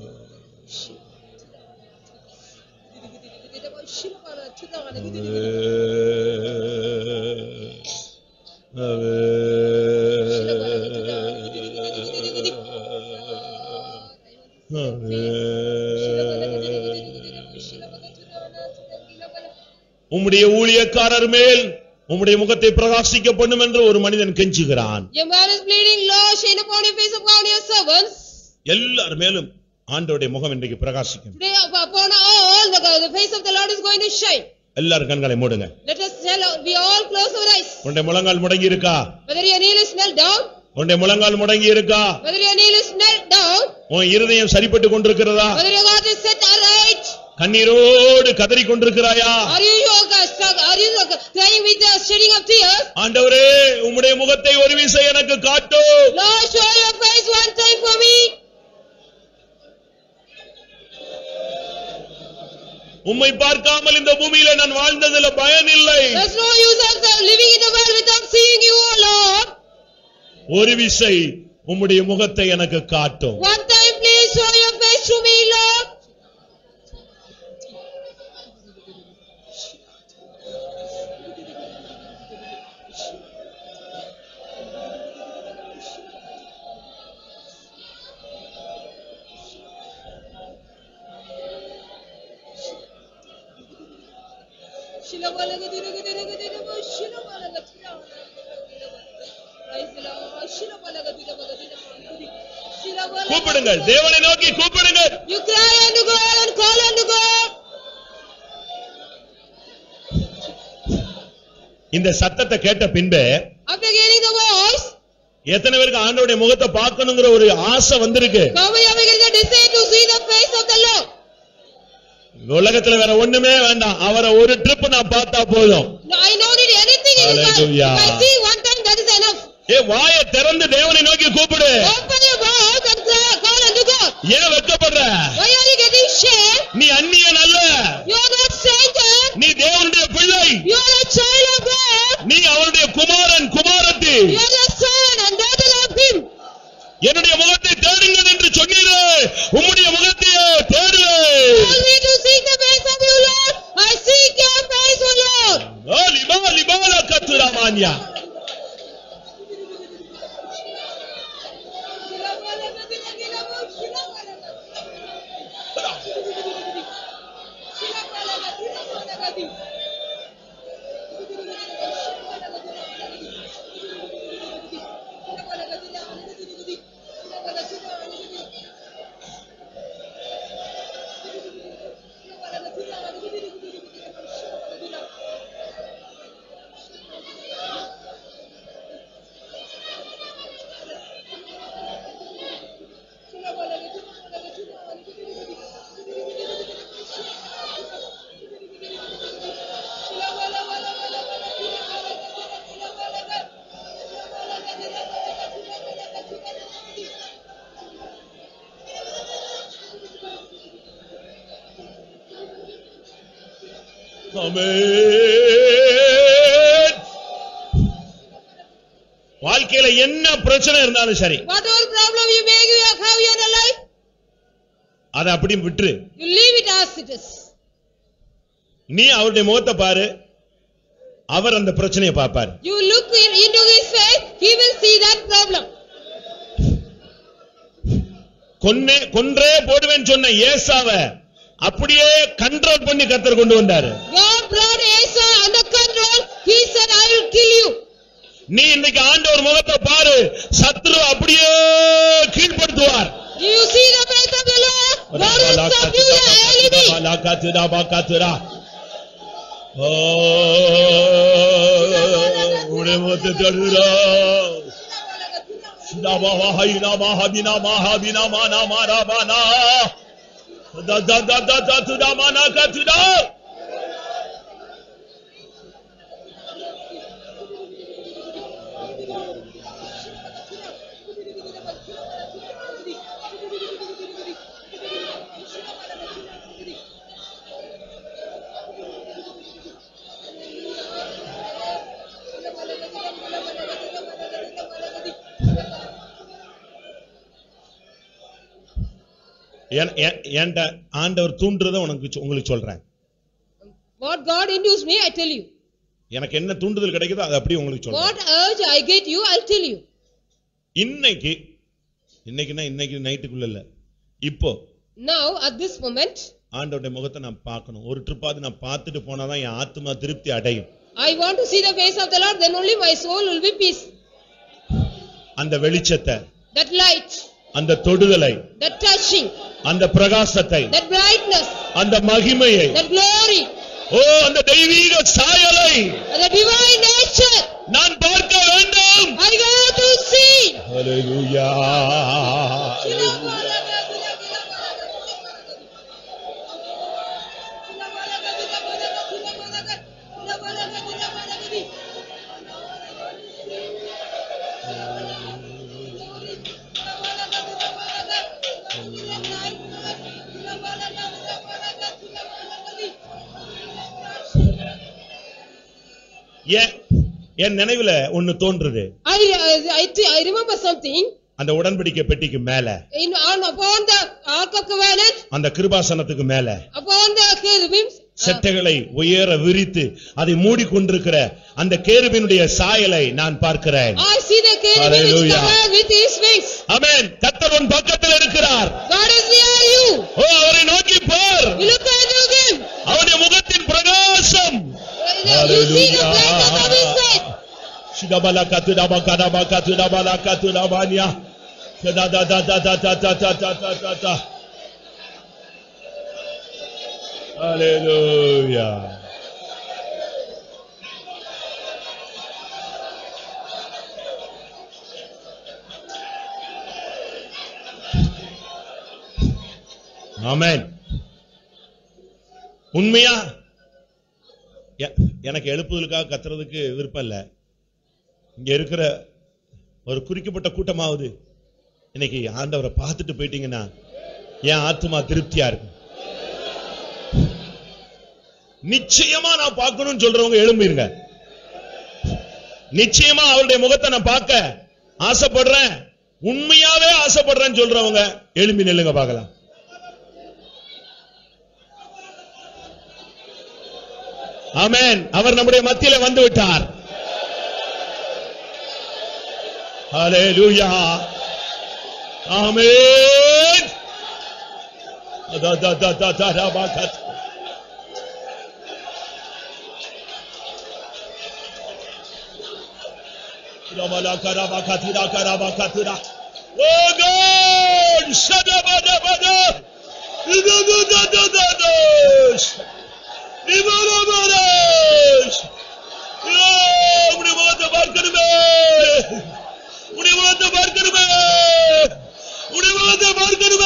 உம்முடைய ஊழியக்காரர் மேல் உம்முடைய முகத்தை பிரகாசிக்க பண்ணும் என்று ஒரு மனிதன் கெஞ்சுகிறான். Your man is pleading, Lord, shine upon your face upon your servants. எல்லார் மேலும் ஆண்டவருடைய முகம் இன்றைக்கு பிரகாசிக்கும். Today upon all the, the face of the Lord is going to shine. எல்லாரும் கண்களை மூடுங்க. Let us tell, we all close our eyes. உன்னுடைய முழங்கால் முடங்கி இருக்கா? Whether your knee is knelt down. உன்னுடைய முழங்கால் முடங்கி இருக்கா? Whether your knee is knelt down. உன் இருதயம் சரிப்பட்டு கொண்டிருக்கிறதா? Whether your heart is set aright. கண்ணீரோடு கதறி கொண்டிருக்கிறாயா? Are you are you crying with the shedding of tears? ஆண்டவரே, உம்முடைய முகத்தை ஒரு விசை எனக்கு காட்டும். Lord, show your face one time for me. உம்மை பார்க்காமல் இந்த பூமியில நான் வாழ்ந்ததில பயன் இல்லை. There's no use of living in the world without seeing you, O Lord. ஒரு விசை உம்முடைய முகத்தை எனக்கு காட்டும். One time please show your face to me, Lord. கூப்பிடுங்கள், தேவனை நோக்கி கூப்பிடுங்கள். You cry unto God and call unto God. இந்த சத்தத்தை கேட்ட பின்பு After hearing the voice, எத்தனை பேருக்கு ஆண்டவருடைய முகத்தை பார்க்கணும்ங்கற ஒரு ஆசை வந்திருக்கு? how many of you have desire to see the face of the Lord? உலகத்துல வேற ஒண்ணுமே வேண்டாம், அவரை ஒரு ட்ரிப் நான் பார்த்தா போதும். No, I don't need anything in this world. If I see one time, that is enough. ஏ வாயை திறந்து தேவனை நோக்கி கூப்பிடு. Open your mouth and call unto God. ஏன் வெட்கப்படுற? Why are you getting shame? நீ அந்நியன் அல்ல. You are not stranger. நீ தேவனுடைய பிள்ளை. You are a child of God. நீ அவருடைய குமாரன் குமாரத்தி. You are the son and daughter of him. என்னுடைய முகத்தை தேடுங்கள் என்று சொன்னீரே, உம்முடைய முகத்தையே தேடுவேன். Call me to seek the face of you, Lord. I seek your face, O Lord. ஆலிமா லிபால கத்துராமான்யா. ஆமென். வாழ்க்கையில என்ன பிரச்சனை இருந்தாலும் சரி, whatever problem you may have in your life, அதை அப்படி விட்டுரு. you leave it as it is. நீ அவருடைய முகத்தை பாரு, அவர் அந்த பிரச்சனையை பார்ப்பார். You look in, into his face, he will see that problem. கொன்னே கொன்றே போடுவேன்னு சொன்ன ஏசாவை அப்படியே கண்ட்ரோல் பண்ணி கர்த்தர் கொண்டு வந்தாரு. God brought Asa under control. He said, I will kill you. நீ இன்னைக்கு ஆண்டவர் முகத்தை பாரு, சத்துரு அப்படியே கீழ்ப்படுத்துவார். You see the face of the Lord, God will subdue your enemy. ஓ உடைய முகத்தை தடுறா. சிதாபாஹைனா மஹபினா மஹபினா மானா மாராபானா da da da da da da mana katuda. ஏன்ட ஆண்டவர் தூண்டுறத உனக்கு உங்களுக்கு சொல்றேன். What God induced me, I tell you. எனக்கு என்ன தூண்டுதல் கிடைக்குதோ அது அப்படியே உங்களுக்கு சொல்றேன். What urge I get you, I'll tell you. இன்னைக்கு இன்னைக்குனா இன்னைக்கு நைட்டுக்குள்ள இல்ல, இப்போ Now at this moment ஆண்டவருடைய முகத்தை நான் பார்க்கணும். ஒரு ட்ரிப்பாவது நான் பார்த்துட்டு போனாதான் என் ஆத்மா திருப்தி அடையும். I want to see the face of the Lord, then only my soul will be peace. அந்த வெளிச்சத்தை, That light, அந்த தொடுதலை, that touching, அந்த பிரகாசத்தை, that brightness, அந்த மகிமையை, that glory, ஓ அந்த தெய்வீக சாயலை the divine nature நான் பார்க்க வேண்டும். I want to see. ஹalleluya. என் நினைவுல ஒன்னு தோன்றுது. I I I remember something. அந்த உடன்படிக்கை பெட்டிக்கு மேல, in on upon the ark of covenant, அந்த கிருபாசனத்துக்கு மேல upon the cherubims, செட்டைகளை உயர விரித்து அதை மூடிக்கொண்டிருக்கிற அந்த கேருபினுடைய சாயலை நான் பார்க்கிறேன். I see the cherubim which covered with his wings. ஆமென். கர்த்தர் உன் பக்கத்தில் இருக்கிறார். God is near you. ஓ அவரை நோக்கி பார். You look unto him. அவருடைய முகத்தின் பிரகாசம். You see the brightness of his face. Shidabala katudaba kadaba katudabala katudabania. Da da da da da da da da da da da. Hallelujah. Amen. உண்மையா எனக்கு எழுப்புதலுக்காக கத்துறதுக்கு விருப்பம் இல்ல. இங்க இருக்கிற ஒரு குறிக்கப்பட்ட கூட்டமாவது இன்னைக்கு ஆண்டவரை பார்த்துட்டு போயிட்டீங்கன்னா என் ஆத்மா திருப்தியா இருக்கும். நிச்சயமா நான் பார்க்கணும்னு சொல்றவங்க எழும்பிருங்க. நிச்சயமா அவருடைய முகத்தை நான் பார்க்க ஆசைப்படுறேன், உண்மையாவே ஆசைப்படுறேன்னு சொல்றவங்க எழும்பி நில்லுங்க பார்க்கலாம். ஆமென். அவர் நம்முடைய மத்தியில வந்து விட்டார். ஹalleluya. ஆமென். da da da da da da bakat. Ramala karabakatira karabakatira. Oh God, shadabada bada. Da da da da da da. Ibara barash. Yo, mune mata bar karbe. Mune mata bar karbe. Mune mata bar karbe.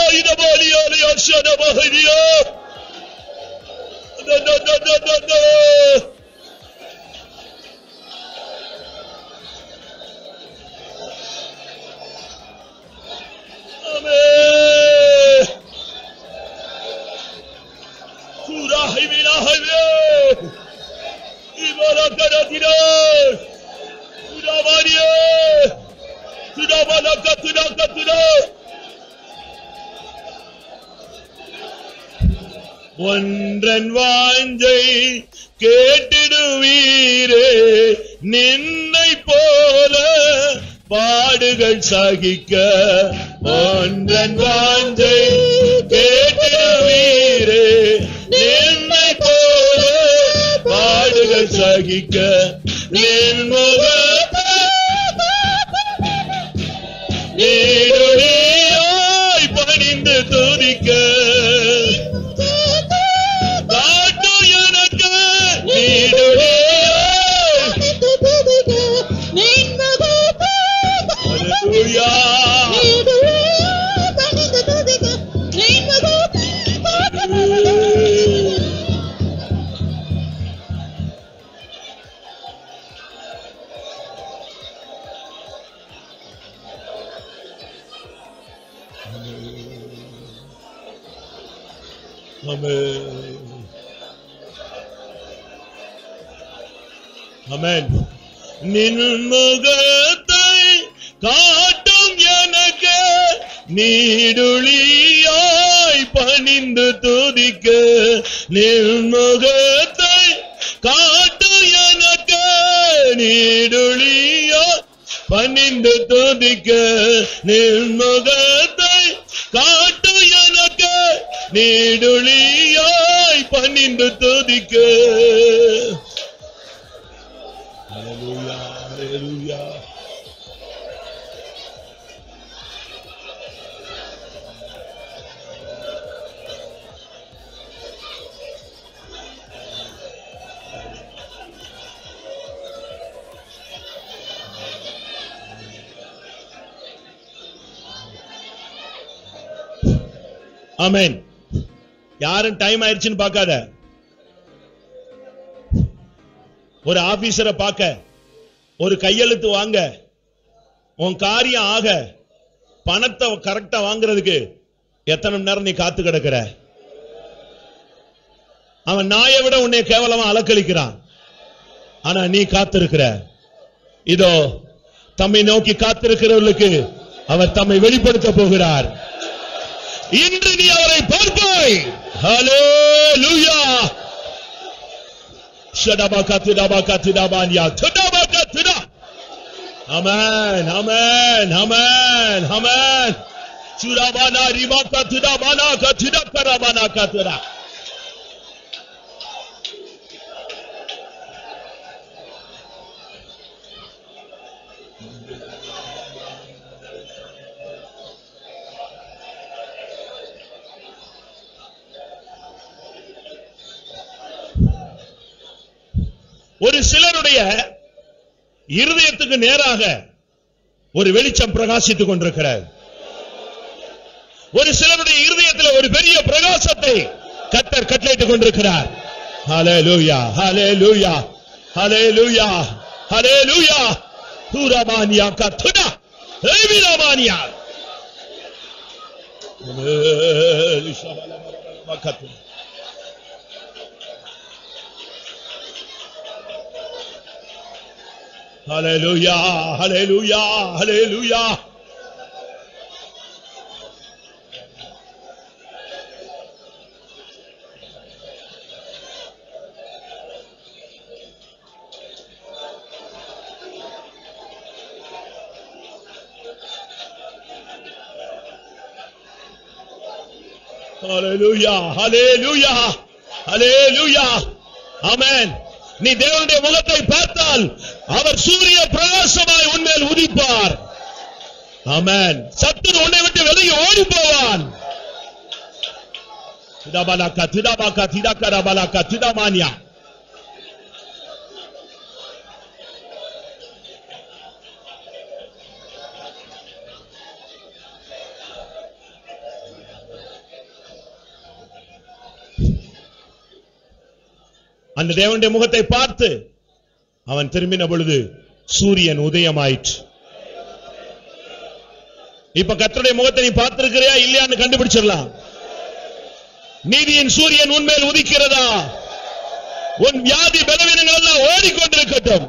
idabaliya shadabahiriya da da da da da da. Amen. Surah himila himila. Ibala karatira. Surah bariya. Surah bala katira katira. ஒன்றன் வாஞ்சை கேட்டிடுவீரே நின்னை போல பாடுகள் சகிக்க ஒன்றன் வாஞ்சை கேட்டிடுவீரே நின்னை போல பாடுகள் சகிக்க நின்முக நீருளியாய் பணிந்து துதிக்க Amen. நின்முகத்தை காட்டும் எனக்கு நீடுளியாய் பணிந்து துதிக்க நின்முகத்தை காட்டும் எனக்கு நீடுளியாய் பணிந்து துதிக்க நின்முகத்தை காட்டும் எனக்கு நீடுளியாய் பணிந்து துதிக்க. Hallelujah, hallelujah. Amen. யாரும் டைம் ஆயிடுச்சுன்னு பார்க்காத. ஒரு ஆபீசரை பார்க்க ஒரு கையெழுத்து வாங்க உன் காரியம் ஆக பணத்தை கரெக்டா வாங்குறதுக்கு எத்தனை நேரம் நீ காத்து கிடக்கிற? அவன் நாயை விட உன்னை கேவலமா அலக்களிக்கிறான். ஆனா நீ காத்திருக்கிற. இதோ தம்மை நோக்கி காத்திருக்கிறவர்களுக்கு அவர் தம்மை வெளிப்படுத்த போகிறார். இன்று நீ அவரை பார்ப்பாய். ஹல்லேலூயா. Amen, amen, amen, amen. Churabana ribaka tudabana katida karabana katida. ஒரு சிலருடைய இருதயத்துக்கு நேராக ஒரு வெளிச்சம் பிரகாசித்துக் கொண்டிருக்கிறது. ஒரு சிலருடைய இருதயத்தில் ஒரு பெரிய பிரகாசத்தை கர்த்தர் கட்டளையிட்டுக் கொண்டிருக்கிறார். ஹல்லேலூயா, ஹல்லேலூயா, ஹல்லேலூயா, ஹல்லேலூயா. துரபானியா கத்துனா ஏவிராபானியா கத்துனா. Hallelujah, hallelujah, hallelujah. Hallelujah, hallelujah, hallelujah. Amen. நீ தேவனுடைய முகத்தை பார்த்தால் அவர் சூரிய பிரகாசமாய் உன்மேல் உதிப்பார். ஆமென். சத்துரு உன்னை விட்டு விலகி ஓடி போவான். திடாபலக திடாபக திடகரபலக திடமானியா. அந்த தேவனுடைய முகத்தை பார்த்து அவன் திரும்பின பொழுது சூரியன் உதயமாயிற்று. இப்ப கர்த்தருடைய முகத்தை நீ பார்த்திருக்கிறியா இல்லையான்னு கண்டுபிடிச்சிடலாம். நீதியின் சூரியன் உன்மேல் உதிக்கிறதா? உன் வியாதி பலவீனங்கள் எல்லாம் ஓடிக்கொண்டிருக்கட்டும்.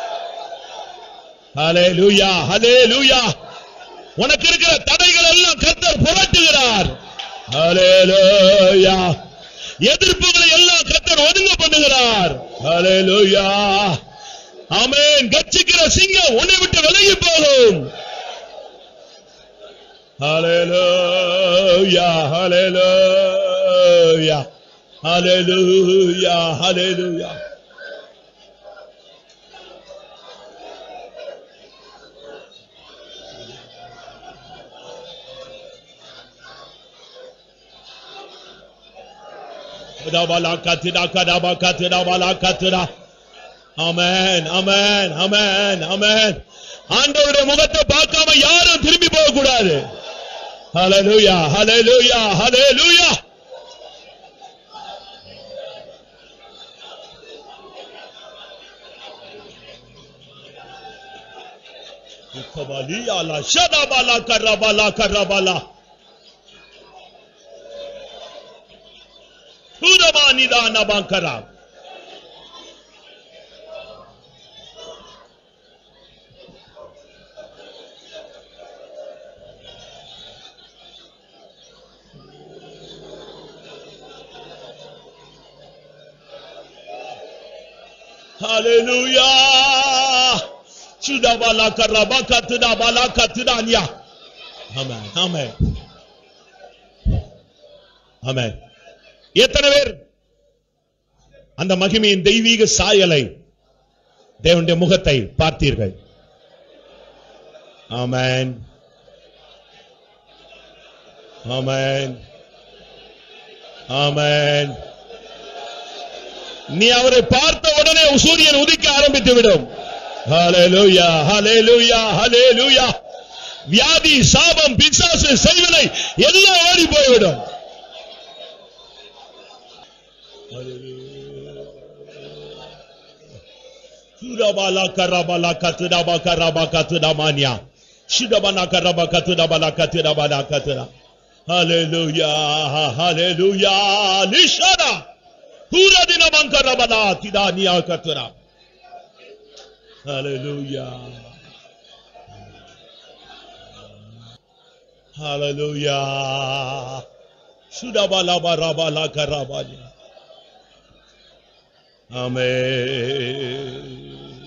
ஹல்லேலூயா, ஹல்லேலூயா. உனக்கு இருக்கிற தடைகள் எல்லாம் கர்த்தர் புரட்டுகிறார். ஹல்லேலூயா. எதிர்ப்புகளை எல்லாம் கர்த்தர் ஒதுங்க பண்ணுகிறார். ஹல்லேலூயா, ஆமென். கர்ச்சிக்கிற சிங்கம் உன்னை விட்டு விலகி போகும். ஹல்லேலூயா, ஹல்லேலூயா, ஹல்லேலூயா, ஹல்லேலூயா. ஆமென், ஆமென், ஆமென், ஆமென். ஆண்டவருடைய முகத்தை பார்க்காம யாரும் திரும்பி போக கூடாது. ஹல்லேலூயா, ஹல்லேலூயா, ஹல்லேலூயா. கபலியாலா ஷதபாலா கரபாலா கரபாலா புரபானிதா நபாங்கரா. Hallelujah. Shudabala karabaka tudabala katudanya. Amen. Amen. Amen. எத்தனை பேர் அந்த மகிமையின் தெய்வீக சாயலை தேவனுடைய முகத்தை பார்த்தீர்கள்? ஆமென், ஆமென், ஆமென். நீ அவரை பார்த்த உடனே சூரியன் உதிக்க ஆரம்பித்து விடும். ஹல்லேலூயா, ஹல்லேலூயா, ஹல்லேலூயா. வியாதி, சாபம், பிசாசு செய்வதை எல்லாம் ஓடி போய்விடும். சுரபாலா கரபாலா கத்துடபா கரபா கத்துடமானியா ஷிடபனா கரபா கத்துடபலா கத்துடபலா கத்துடா. ஹல்லேலூயா, ஹல்லேலூயா. லிஷடா பூரதின மங்கரபலா திதானியா கத்துடா. ஹல்லேலூயா, ஹல்லேலூயா. சுடபலா பரபலா கரபானியா. ஆமென்.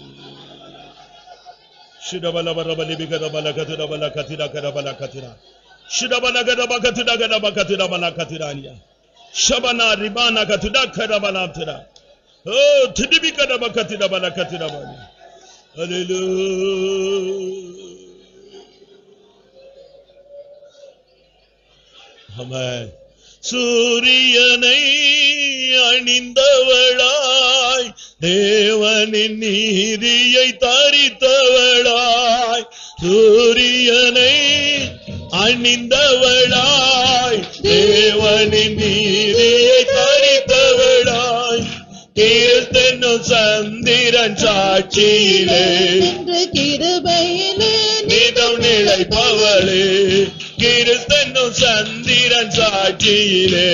Shudabala barabali bigadabala katudabala katida kadabala katida. Shudabala gadaba katuda gadaba katuda bala katidania. Shabana ribana katuda kadabala tida. Oh, tidibi kadaba katida bala katida bala. Hallelujah. Amen. சூரியனை அணிந்தவளாய் தேவனின் நீதியை தரித்தவளாய். சூரியனை அணிந்தவளாய் தேவனின் நீதியை தரித்தவளாய். கீழ்த்தென்னும் சந்திரன் சாட்சியிலே கிருபையிலே நிதம் நிலைப்பவளே. கிறிஸ்தனும் சந்திரன் சாட்சியிலே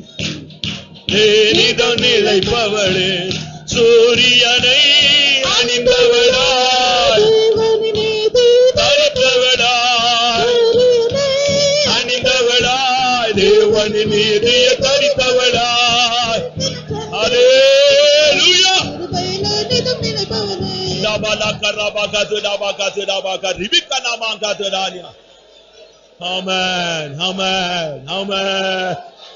நிதம் நிலைப்பவளே. சூரியனை அணிந்தவளாய் தரித்தவளாய். அணிந்தவளாய் தேவனின் நீதியை தரித்தவளாய். ஹல்லேலூயா. டபலா கரபா கதுடபா கதுடபா கரிபிகா நாமா கதுடானியா. Amen, amen, amen.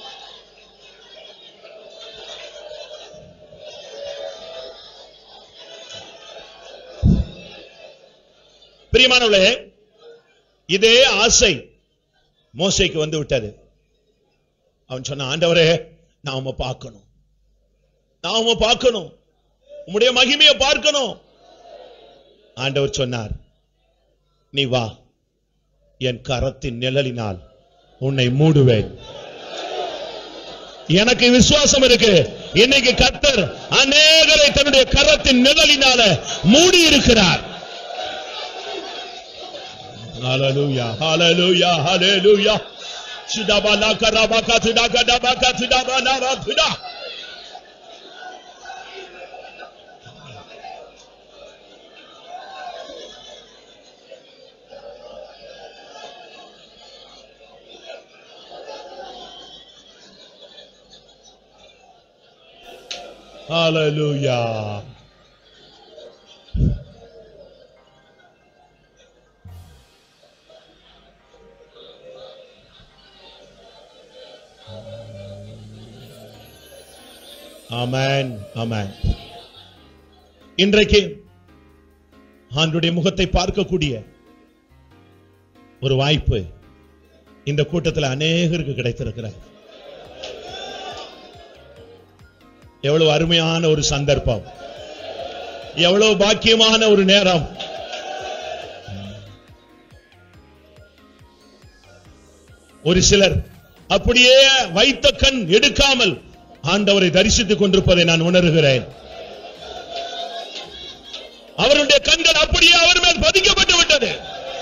பிரியமானவர்களே, இதே ஆசை மோசேக்கு வந்து விட்டது. அவன் சொன்ன, ஆண்டவரே நான் உம்மை பார்க்கணும், நான் உம்மை பார்க்கணும், உம்முடைய மகிமையை பார்க்கணும். ஆண்டவர் சொன்னார், நீ வா, என் கரத்தின் நிழலினால் உன்னை மூடுவேன். எனக்கு விசுவாசம் இருக்கு. இன்னைக்கு கர்த்தர் அநேகரை தன்னுடைய கரத்தின் நிழலினால மூடி இருக்கிறார். ஹalleluya hallelujah hallelujah சுடபலா கரபகா துடகடபகா துடபனவ துடா. Hallelujah. Amen. Amen. இன்றைக்கு ஆண்டவருடைய முகத்தை பார்க்கக்கூடிய ஒரு வாய்ப்பு இந்த கூட்டத்தில் அநேகருக்கு கிடைத்திருக்கிறது. எவ்வளவு அருமையான ஒரு சந்தர்ப்பம், எவ்வளவு பாக்கியமான ஒரு நேரம். ஒரு சிலர் அப்படியே வைத்த கண் எடுக்காமல் ஆண்டவரை தரிசித்துக் கொண்டிருப்பதை நான் உணர்கிறேன். அவருடைய கண்கள் அப்படியே அவர் மேல் பதிக்கப்பட்டு விட்டது.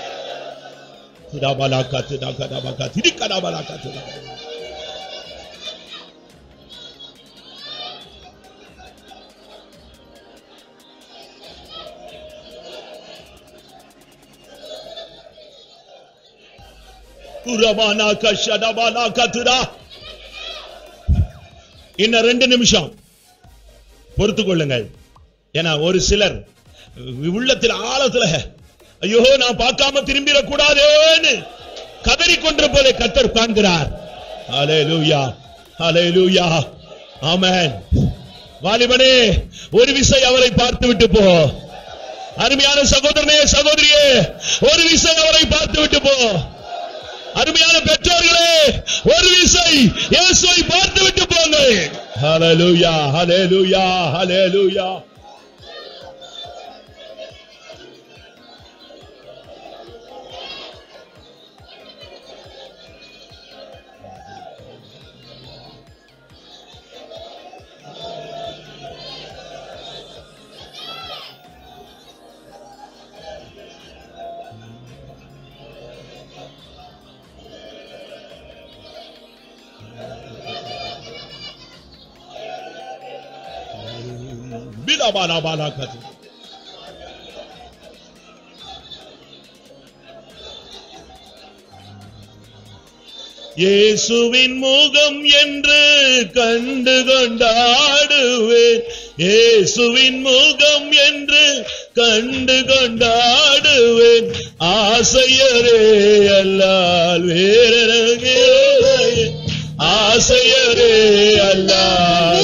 இன்னும் ரெண்டு நிமிஷம் பொறுத்துக் கொள்ளுங்கள். ஏன்னா ஒரு சிலர் உள்ளத்தில் ஆழத்துல ஐயோ நான் பார்க்காம திரும்பிடக் கூடாதேன்னு கதறிக்கொண்டிருப்பதை கர்த்தர் காண்கிறார். ஹல்லேலூயா ஹல்லேலூயா ஆமென். வாலிபனே, ஒரு விசை அவரை பார்த்து விட்டு போ. அருமையான சகோதரனே சகோதரியே, ஒரு விசை அவரை பார்த்து விட்டு போ. அருமையான பெற்றோர்களே, ஒரு விசை இயேசுவை பார்த்து விட்டு போங்க. ஹல்லேலூயா ஹல்லேலூயா ஹல்லேலூயா. இயேசுவின் முகம் என்று கண்டு கொண்டாடுவேன். இயேசுவின் முகம் என்று கண்டு கொண்டாடுவேன். ஆசையரே அல்லால் வேறெனக்கு இல்லையே. ஆசையரே அல்லால்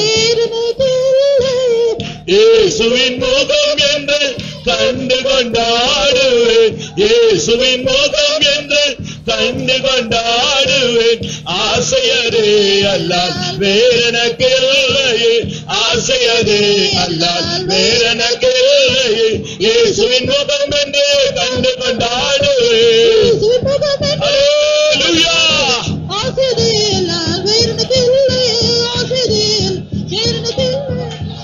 இயேசுவின் முகம் என்று கண்டு கொண்டாடுவேன். இயேசுவின் முகம் என்று கண்டு கொண்டாடுவேன். ஆசையரே அல்லால் வேறெனக்கு இல்லையே. ஆசையரே அல்லால் வேறெனக்கு இல்லையே. இயேசுவின் முகம் என்று கண்டு கொண்டாடுவேன். ஹல்லேலூயா. ஆசையரே அல்லால் வேறெனக்கு இல்லையே. ஆசையரே வேறெனக்கு இல்லையே.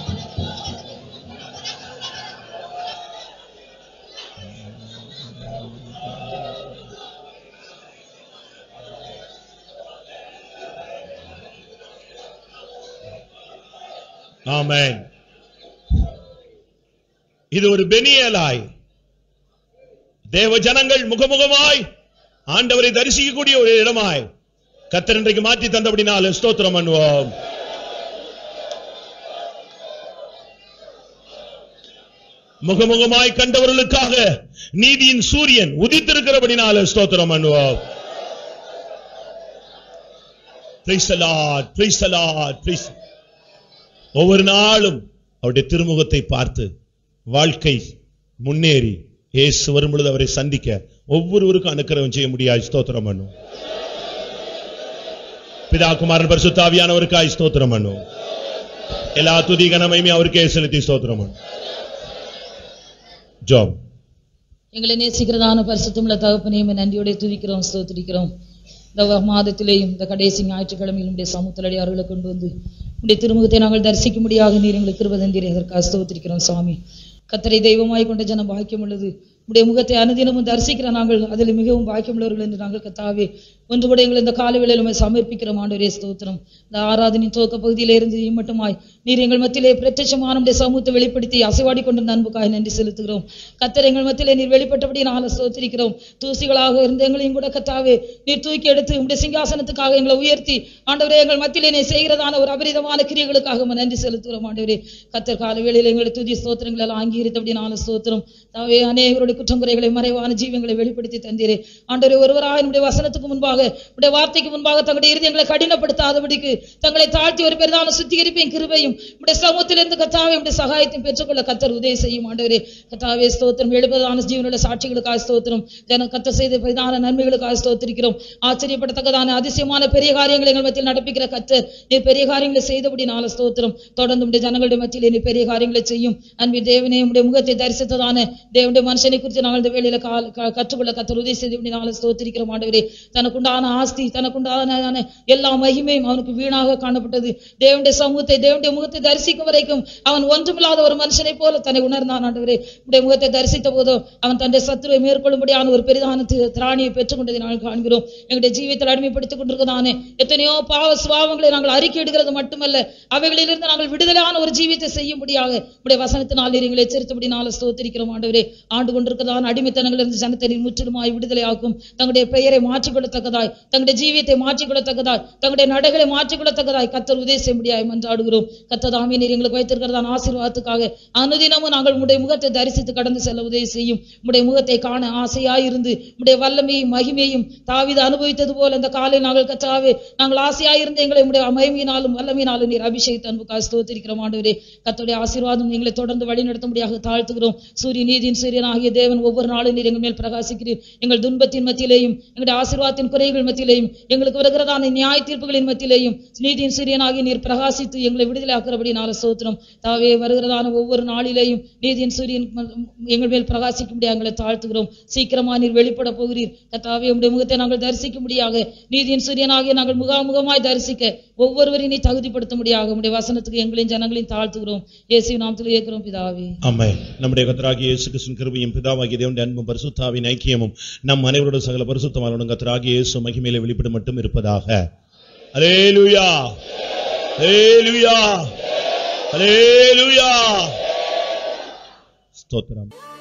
ஆமென். இது ஒரு பெனியலாய் தேவ ஜனங்கள் முகமுகமாய் ஆண்டவரை தரிசிக்கக்கூடிய ஒரு இடமாய் கர்த்தர் இன்றைக்கு மாற்றி தந்தபடினால ஸ்தோத்திரம் பண்ணுவோம். முகமுகமாய் கண்டவர்களுக்காக நீதியின் சூரியன் உதித்திருக்கிறபடினால ஸ்தோத்திரம் பண்ணுவோம். Praise the Lord, praise the Lord, praise. ஒவ்வொரு நாளும் அவருடைய திருமுகத்தை பார்த்து வாழ்க்கை முன்னேறி இயேசு வரும் பொழுது அவரை சந்திக்க ஒவ்வொருவருக்கும் அனுக்கிரகம் செய்ய முடியாது. ஸ்தோத்திரம் பண்ணும். பிதா குமாரன் பரிசுத்த ஆவியானவருக்காய் ஸ்தோத்திரம் பண்ணும். எல்லா துதி கன மகிமை அவருக்கே செலுத்தி ஸ்தோத்திரம் பண்ணும். ஜெபம். எங்களை நேசிக்கிறதான பரிசுத்தமுள்ள தகப்பனே, நன்றியோட துதிக்கிறோம், ஸ்தோத்திரிக்கிறோம். இந்த மாதத்திலேயும் இந்த கடைசி ஞாயிற்றுக்கிழமையில் உடைய சமூகத்தடி அருளை கொண்டு வந்து உடைய திருமுகத்தை நாங்கள் தரிசிக்கும்படியாக நீர் எங்களுக்கு கிருபை தந்தீர். அதற்காக ஸ்தோத்திரிக்கிறோம் சுவாமி. கர்த்தரை தெய்வமாய் கொண்ட ஜனம் பாக்கியம் உள்ளது. உடைய முகத்தை அனுதினமும் தரிசிக்கிற நாங்கள் அதில் மிகவும் பாக்கியம் உள்ளவர்கள் என்று நாங்கள் கர்த்தாவே ஒன்று கூட எங்கள் இந்த காலை வேளையிலுமே சமர்ப்பிக்கிறோம். ஆண்டவரே ஸ்தோத்திரம். இந்த ஆராதனின் துவக்க பகுதியிலே இருந்து இம்மட்டுமாய் நீர் எங்கள் மத்தியிலே பிரத்யட்சமான உடைய சமூகத்தை வெளிப்படுத்தி அசைவாடி கொண்டிருந்த அன்புக்காக நன்றி செலுத்துகிறோம். கர்த்தர் எங்கள் மத்தியிலே நீர் வெளிப்பட்டபடி நாளை ஸ்தோத்திரிக்கிறோம். தூசிகளாக இருந்த எங்களையும் கூட கர்த்தாவே நீர் தூக்கி எடுத்து உடைய சிங்காசனத்துக்காக எங்களை உயர்த்தி ஆண்டவரே எங்கள் மத்தியிலே நீர் செய்கிறதான ஒரு அபரிதமான கிரியைகளுக்காக நன்றி செலுத்துகிறோம். ஆண்டவரே கர்த்தர் காலை வேளையிலே எங்களுடைய துதி ஸ்தோத்திரங்கள் எல்லாம் அங்கீகரித்தபடி நாளை ஸ்தோத்திரம். தாவே அநேகருடைய குற்றங்குறைகளை மறைவான ஜீவங்களை வெளிப்படுத்தி தந்தீரே. ஆண்டவரே ஒருவராக நம்முடைய வசனத்துக்கு முன்பாக உடைய வார்த்தைக்கு முன்பாக தங்களுடைய இருதயங்களை கடினப்படுத்தாதபடிக்கு தங்களை தாழ்த்தி ஒரு பெரிதான சுத்திகரிப்பையும் கிருபையும் உடைய சமூகத்திலிருந்து கர்த்தாவே உடைய சகாயத்தையும் பெற்றுக்கொள்ள கர்த்தர் உதவி செய்யும். ஆண்டவரே கர்த்தாவே ஸ்தோத்திரம். எழுபதான ஜீவனுள்ள சாட்சிகளுக்காக ஸ்தோத்திரம். ஜன கர்த்தர் செய்த பெரிதான நன்மைகளுக்காக ஸ்தோத்திரிக்கிறோம். ஆச்சரியப்படத்தக்கதான அதிசயமான பெரிய காரியங்களை எங்கள் மத்தியில் நடப்பிக்கிற கர்த்தர் நீர் பெரிய காரியங்களை செய்தபடி நாள ஸ்தோத்திரம். தொடர்ந்து உடைய ஜனங்களுடைய மத்தியிலே நீர் பெரிய காரியங்களை செய்யும். அன்பின் தேவனே உடைய முகத்தை தரிசித்ததான தேவனுடைய மனுஷனை குறித்து நாங்கள் இந்த வேளையில கற்றுக்கொள்ள கர்த்தர் உதவி செய்து நாளை ஸ்தோத்திரிக்கிறோம். ஆண்டவரே தனக்குண்டான ஆஸ்தி தனக்குண்டான எல்லா மகிமையும் அவனுக்கு வீணாக காணப்பட்டது. தேவனுடைய சமூகத்தை தேவனுடைய முகத்தை தரிசிக்கும் வரைக்கும் அவன் ஒன்றுமில்லாத ஒரு மனுஷனை போல தன்னை உணர்ந்தான். ஆண்டவரே உடைய முகத்தை தரிசித்த போதோ அவன் தன்னுடைய சத்துருவை மேற்கொள்ளும்படியான ஒரு பெரிதான திராணியை பெற்றுக் கொண்டதை நாங்கள் காண்கிறோம். எங்களுடைய ஜீவியத்தில் அடிமைப்படுத்திக் கொண்டிருக்கிறதானே எத்தனையோ பாவ சுபாவங்களை நாங்கள் அறிக்கையிடுகிறது மட்டுமல்ல, அவைகளிலிருந்து நாங்கள் விடுதலையான ஒரு ஜீவியத்தை செய்யும்படியாக உடைய வசனத்தினால் எங்களை எச்சரித்தபடி நாளை ஸ்தோத்திரிக்கிறோம். ஆண்டவரே ஆண்டு கொண்டிருக்கிறதான அடிமைத்தனங்களிலிருந்து ஜனத்தை முற்றிலுமாய் விடுதலையாக்கும். தங்களுடைய பெயரை மாற்றிக்கொள்ளத்தக்கதாய் தங்களுடைய ஜீவியத்தை மாற்றிக்கொள்ளத்தக்கதாய் தங்களுடைய நடைகளை மாற்றிக்கொள்ளத்தக்கதாய் கர்த்தர் உதவி செய்ய முடியாது மன்றாடுகிறோம். கர்த்ததாமே நீர் எங்களுக்கு வைத்திருக்கிறதான ஆசீர்வாதத்துக்காக அனுதினமும் நாங்கள் உடைய முகத்தை தரிசித்து கடந்து செல்ல உதவி செய்யும். உடைய முகத்தை காண ஆசையாயிருந்து உடைய வல்லமையும் மகிமையும் தாவீது அனுபவித்தது போல இந்த காலையில் நாங்கள் கர்த்தாவே நாங்கள் ஆசையாயிருந்து எங்களை உடைய மகிமையினாலும் வல்லமையினாலும் நீர் அபிஷேகித்து அன்புக்காக ஸ்தோத்திரிக்கிறோம். ஆண்டவரே கர்த்தருடைய ஆசீர்வாதம் எங்களை தொடர்ந்து வழி நடத்தும்படியாக தாழ்த்துகிறோம். சூரிய நீதியின் சூரியன் ஆகிய தேவன் ஒவ்வொரு நாளும் நீர் எங்கள் மேல் பிரகாசிக்கிறீர். எங்கள் துன்பத்தின் மத்தியிலேயும் எங்களுடைய ஆசீர்வாதத்தின் குறைகள் மத்தியிலேயும் எங்களுக்கு வருகிறதான நியாய தீர்ப்புகளின் மத்தியிலேயும் நீதியின் சூரியனாகிய நீர் பிரகாசித்து எங்களை விடுதலை ஆக்கிறபடி நாள ஸ்தோத்திரம். தாவே வருகிறதான ஒவ்வொரு நாளிலேயும் நீதியின் சூரியன் எங்கள் மேல் பிரகாசிக்கும்படியாக எங்களை தாழ்த்துகிறோம். சீக்கிரமா நீர் வெளிப்பட போகிறீர். கர்த்தாவே உம்முடைய முகத்தை நாங்கள் தரிசிக்கும்படியாக நீதியின் சூரியனாகிய நாங்கள் முகாமுகமாய் தரிசிக்க ஒவ்வொருவரையும் நீ தகுதிப்படுத்தும்படியாக உம்முடைய வசனத்துக்கு எங்களையும் ஜனங்களையும் தாழ்த்துகிறோம். இயேசுவின் நாமத்தில் கேட்கிறோம் பிதாவே, ஆமென். நம்முடைய கர்த்தராகிய இயேசு கிறிஸ்துவின் கிருபையும் பிதாவாகிய தேவனுடைய அன்பும் பரிசுத்தாவின் ஐக்கியமும் நம் அனைவரோட சகல பரிசுத்தமானவரும் கர்த்தராகிய இயேசு மகிமையிலே வெளிப்படும் மட்டும் இருப்பதாக. அல்லேலூயா, அல்லேலூயா, அல்லேலூயா. ஸ்தோத்திரம்.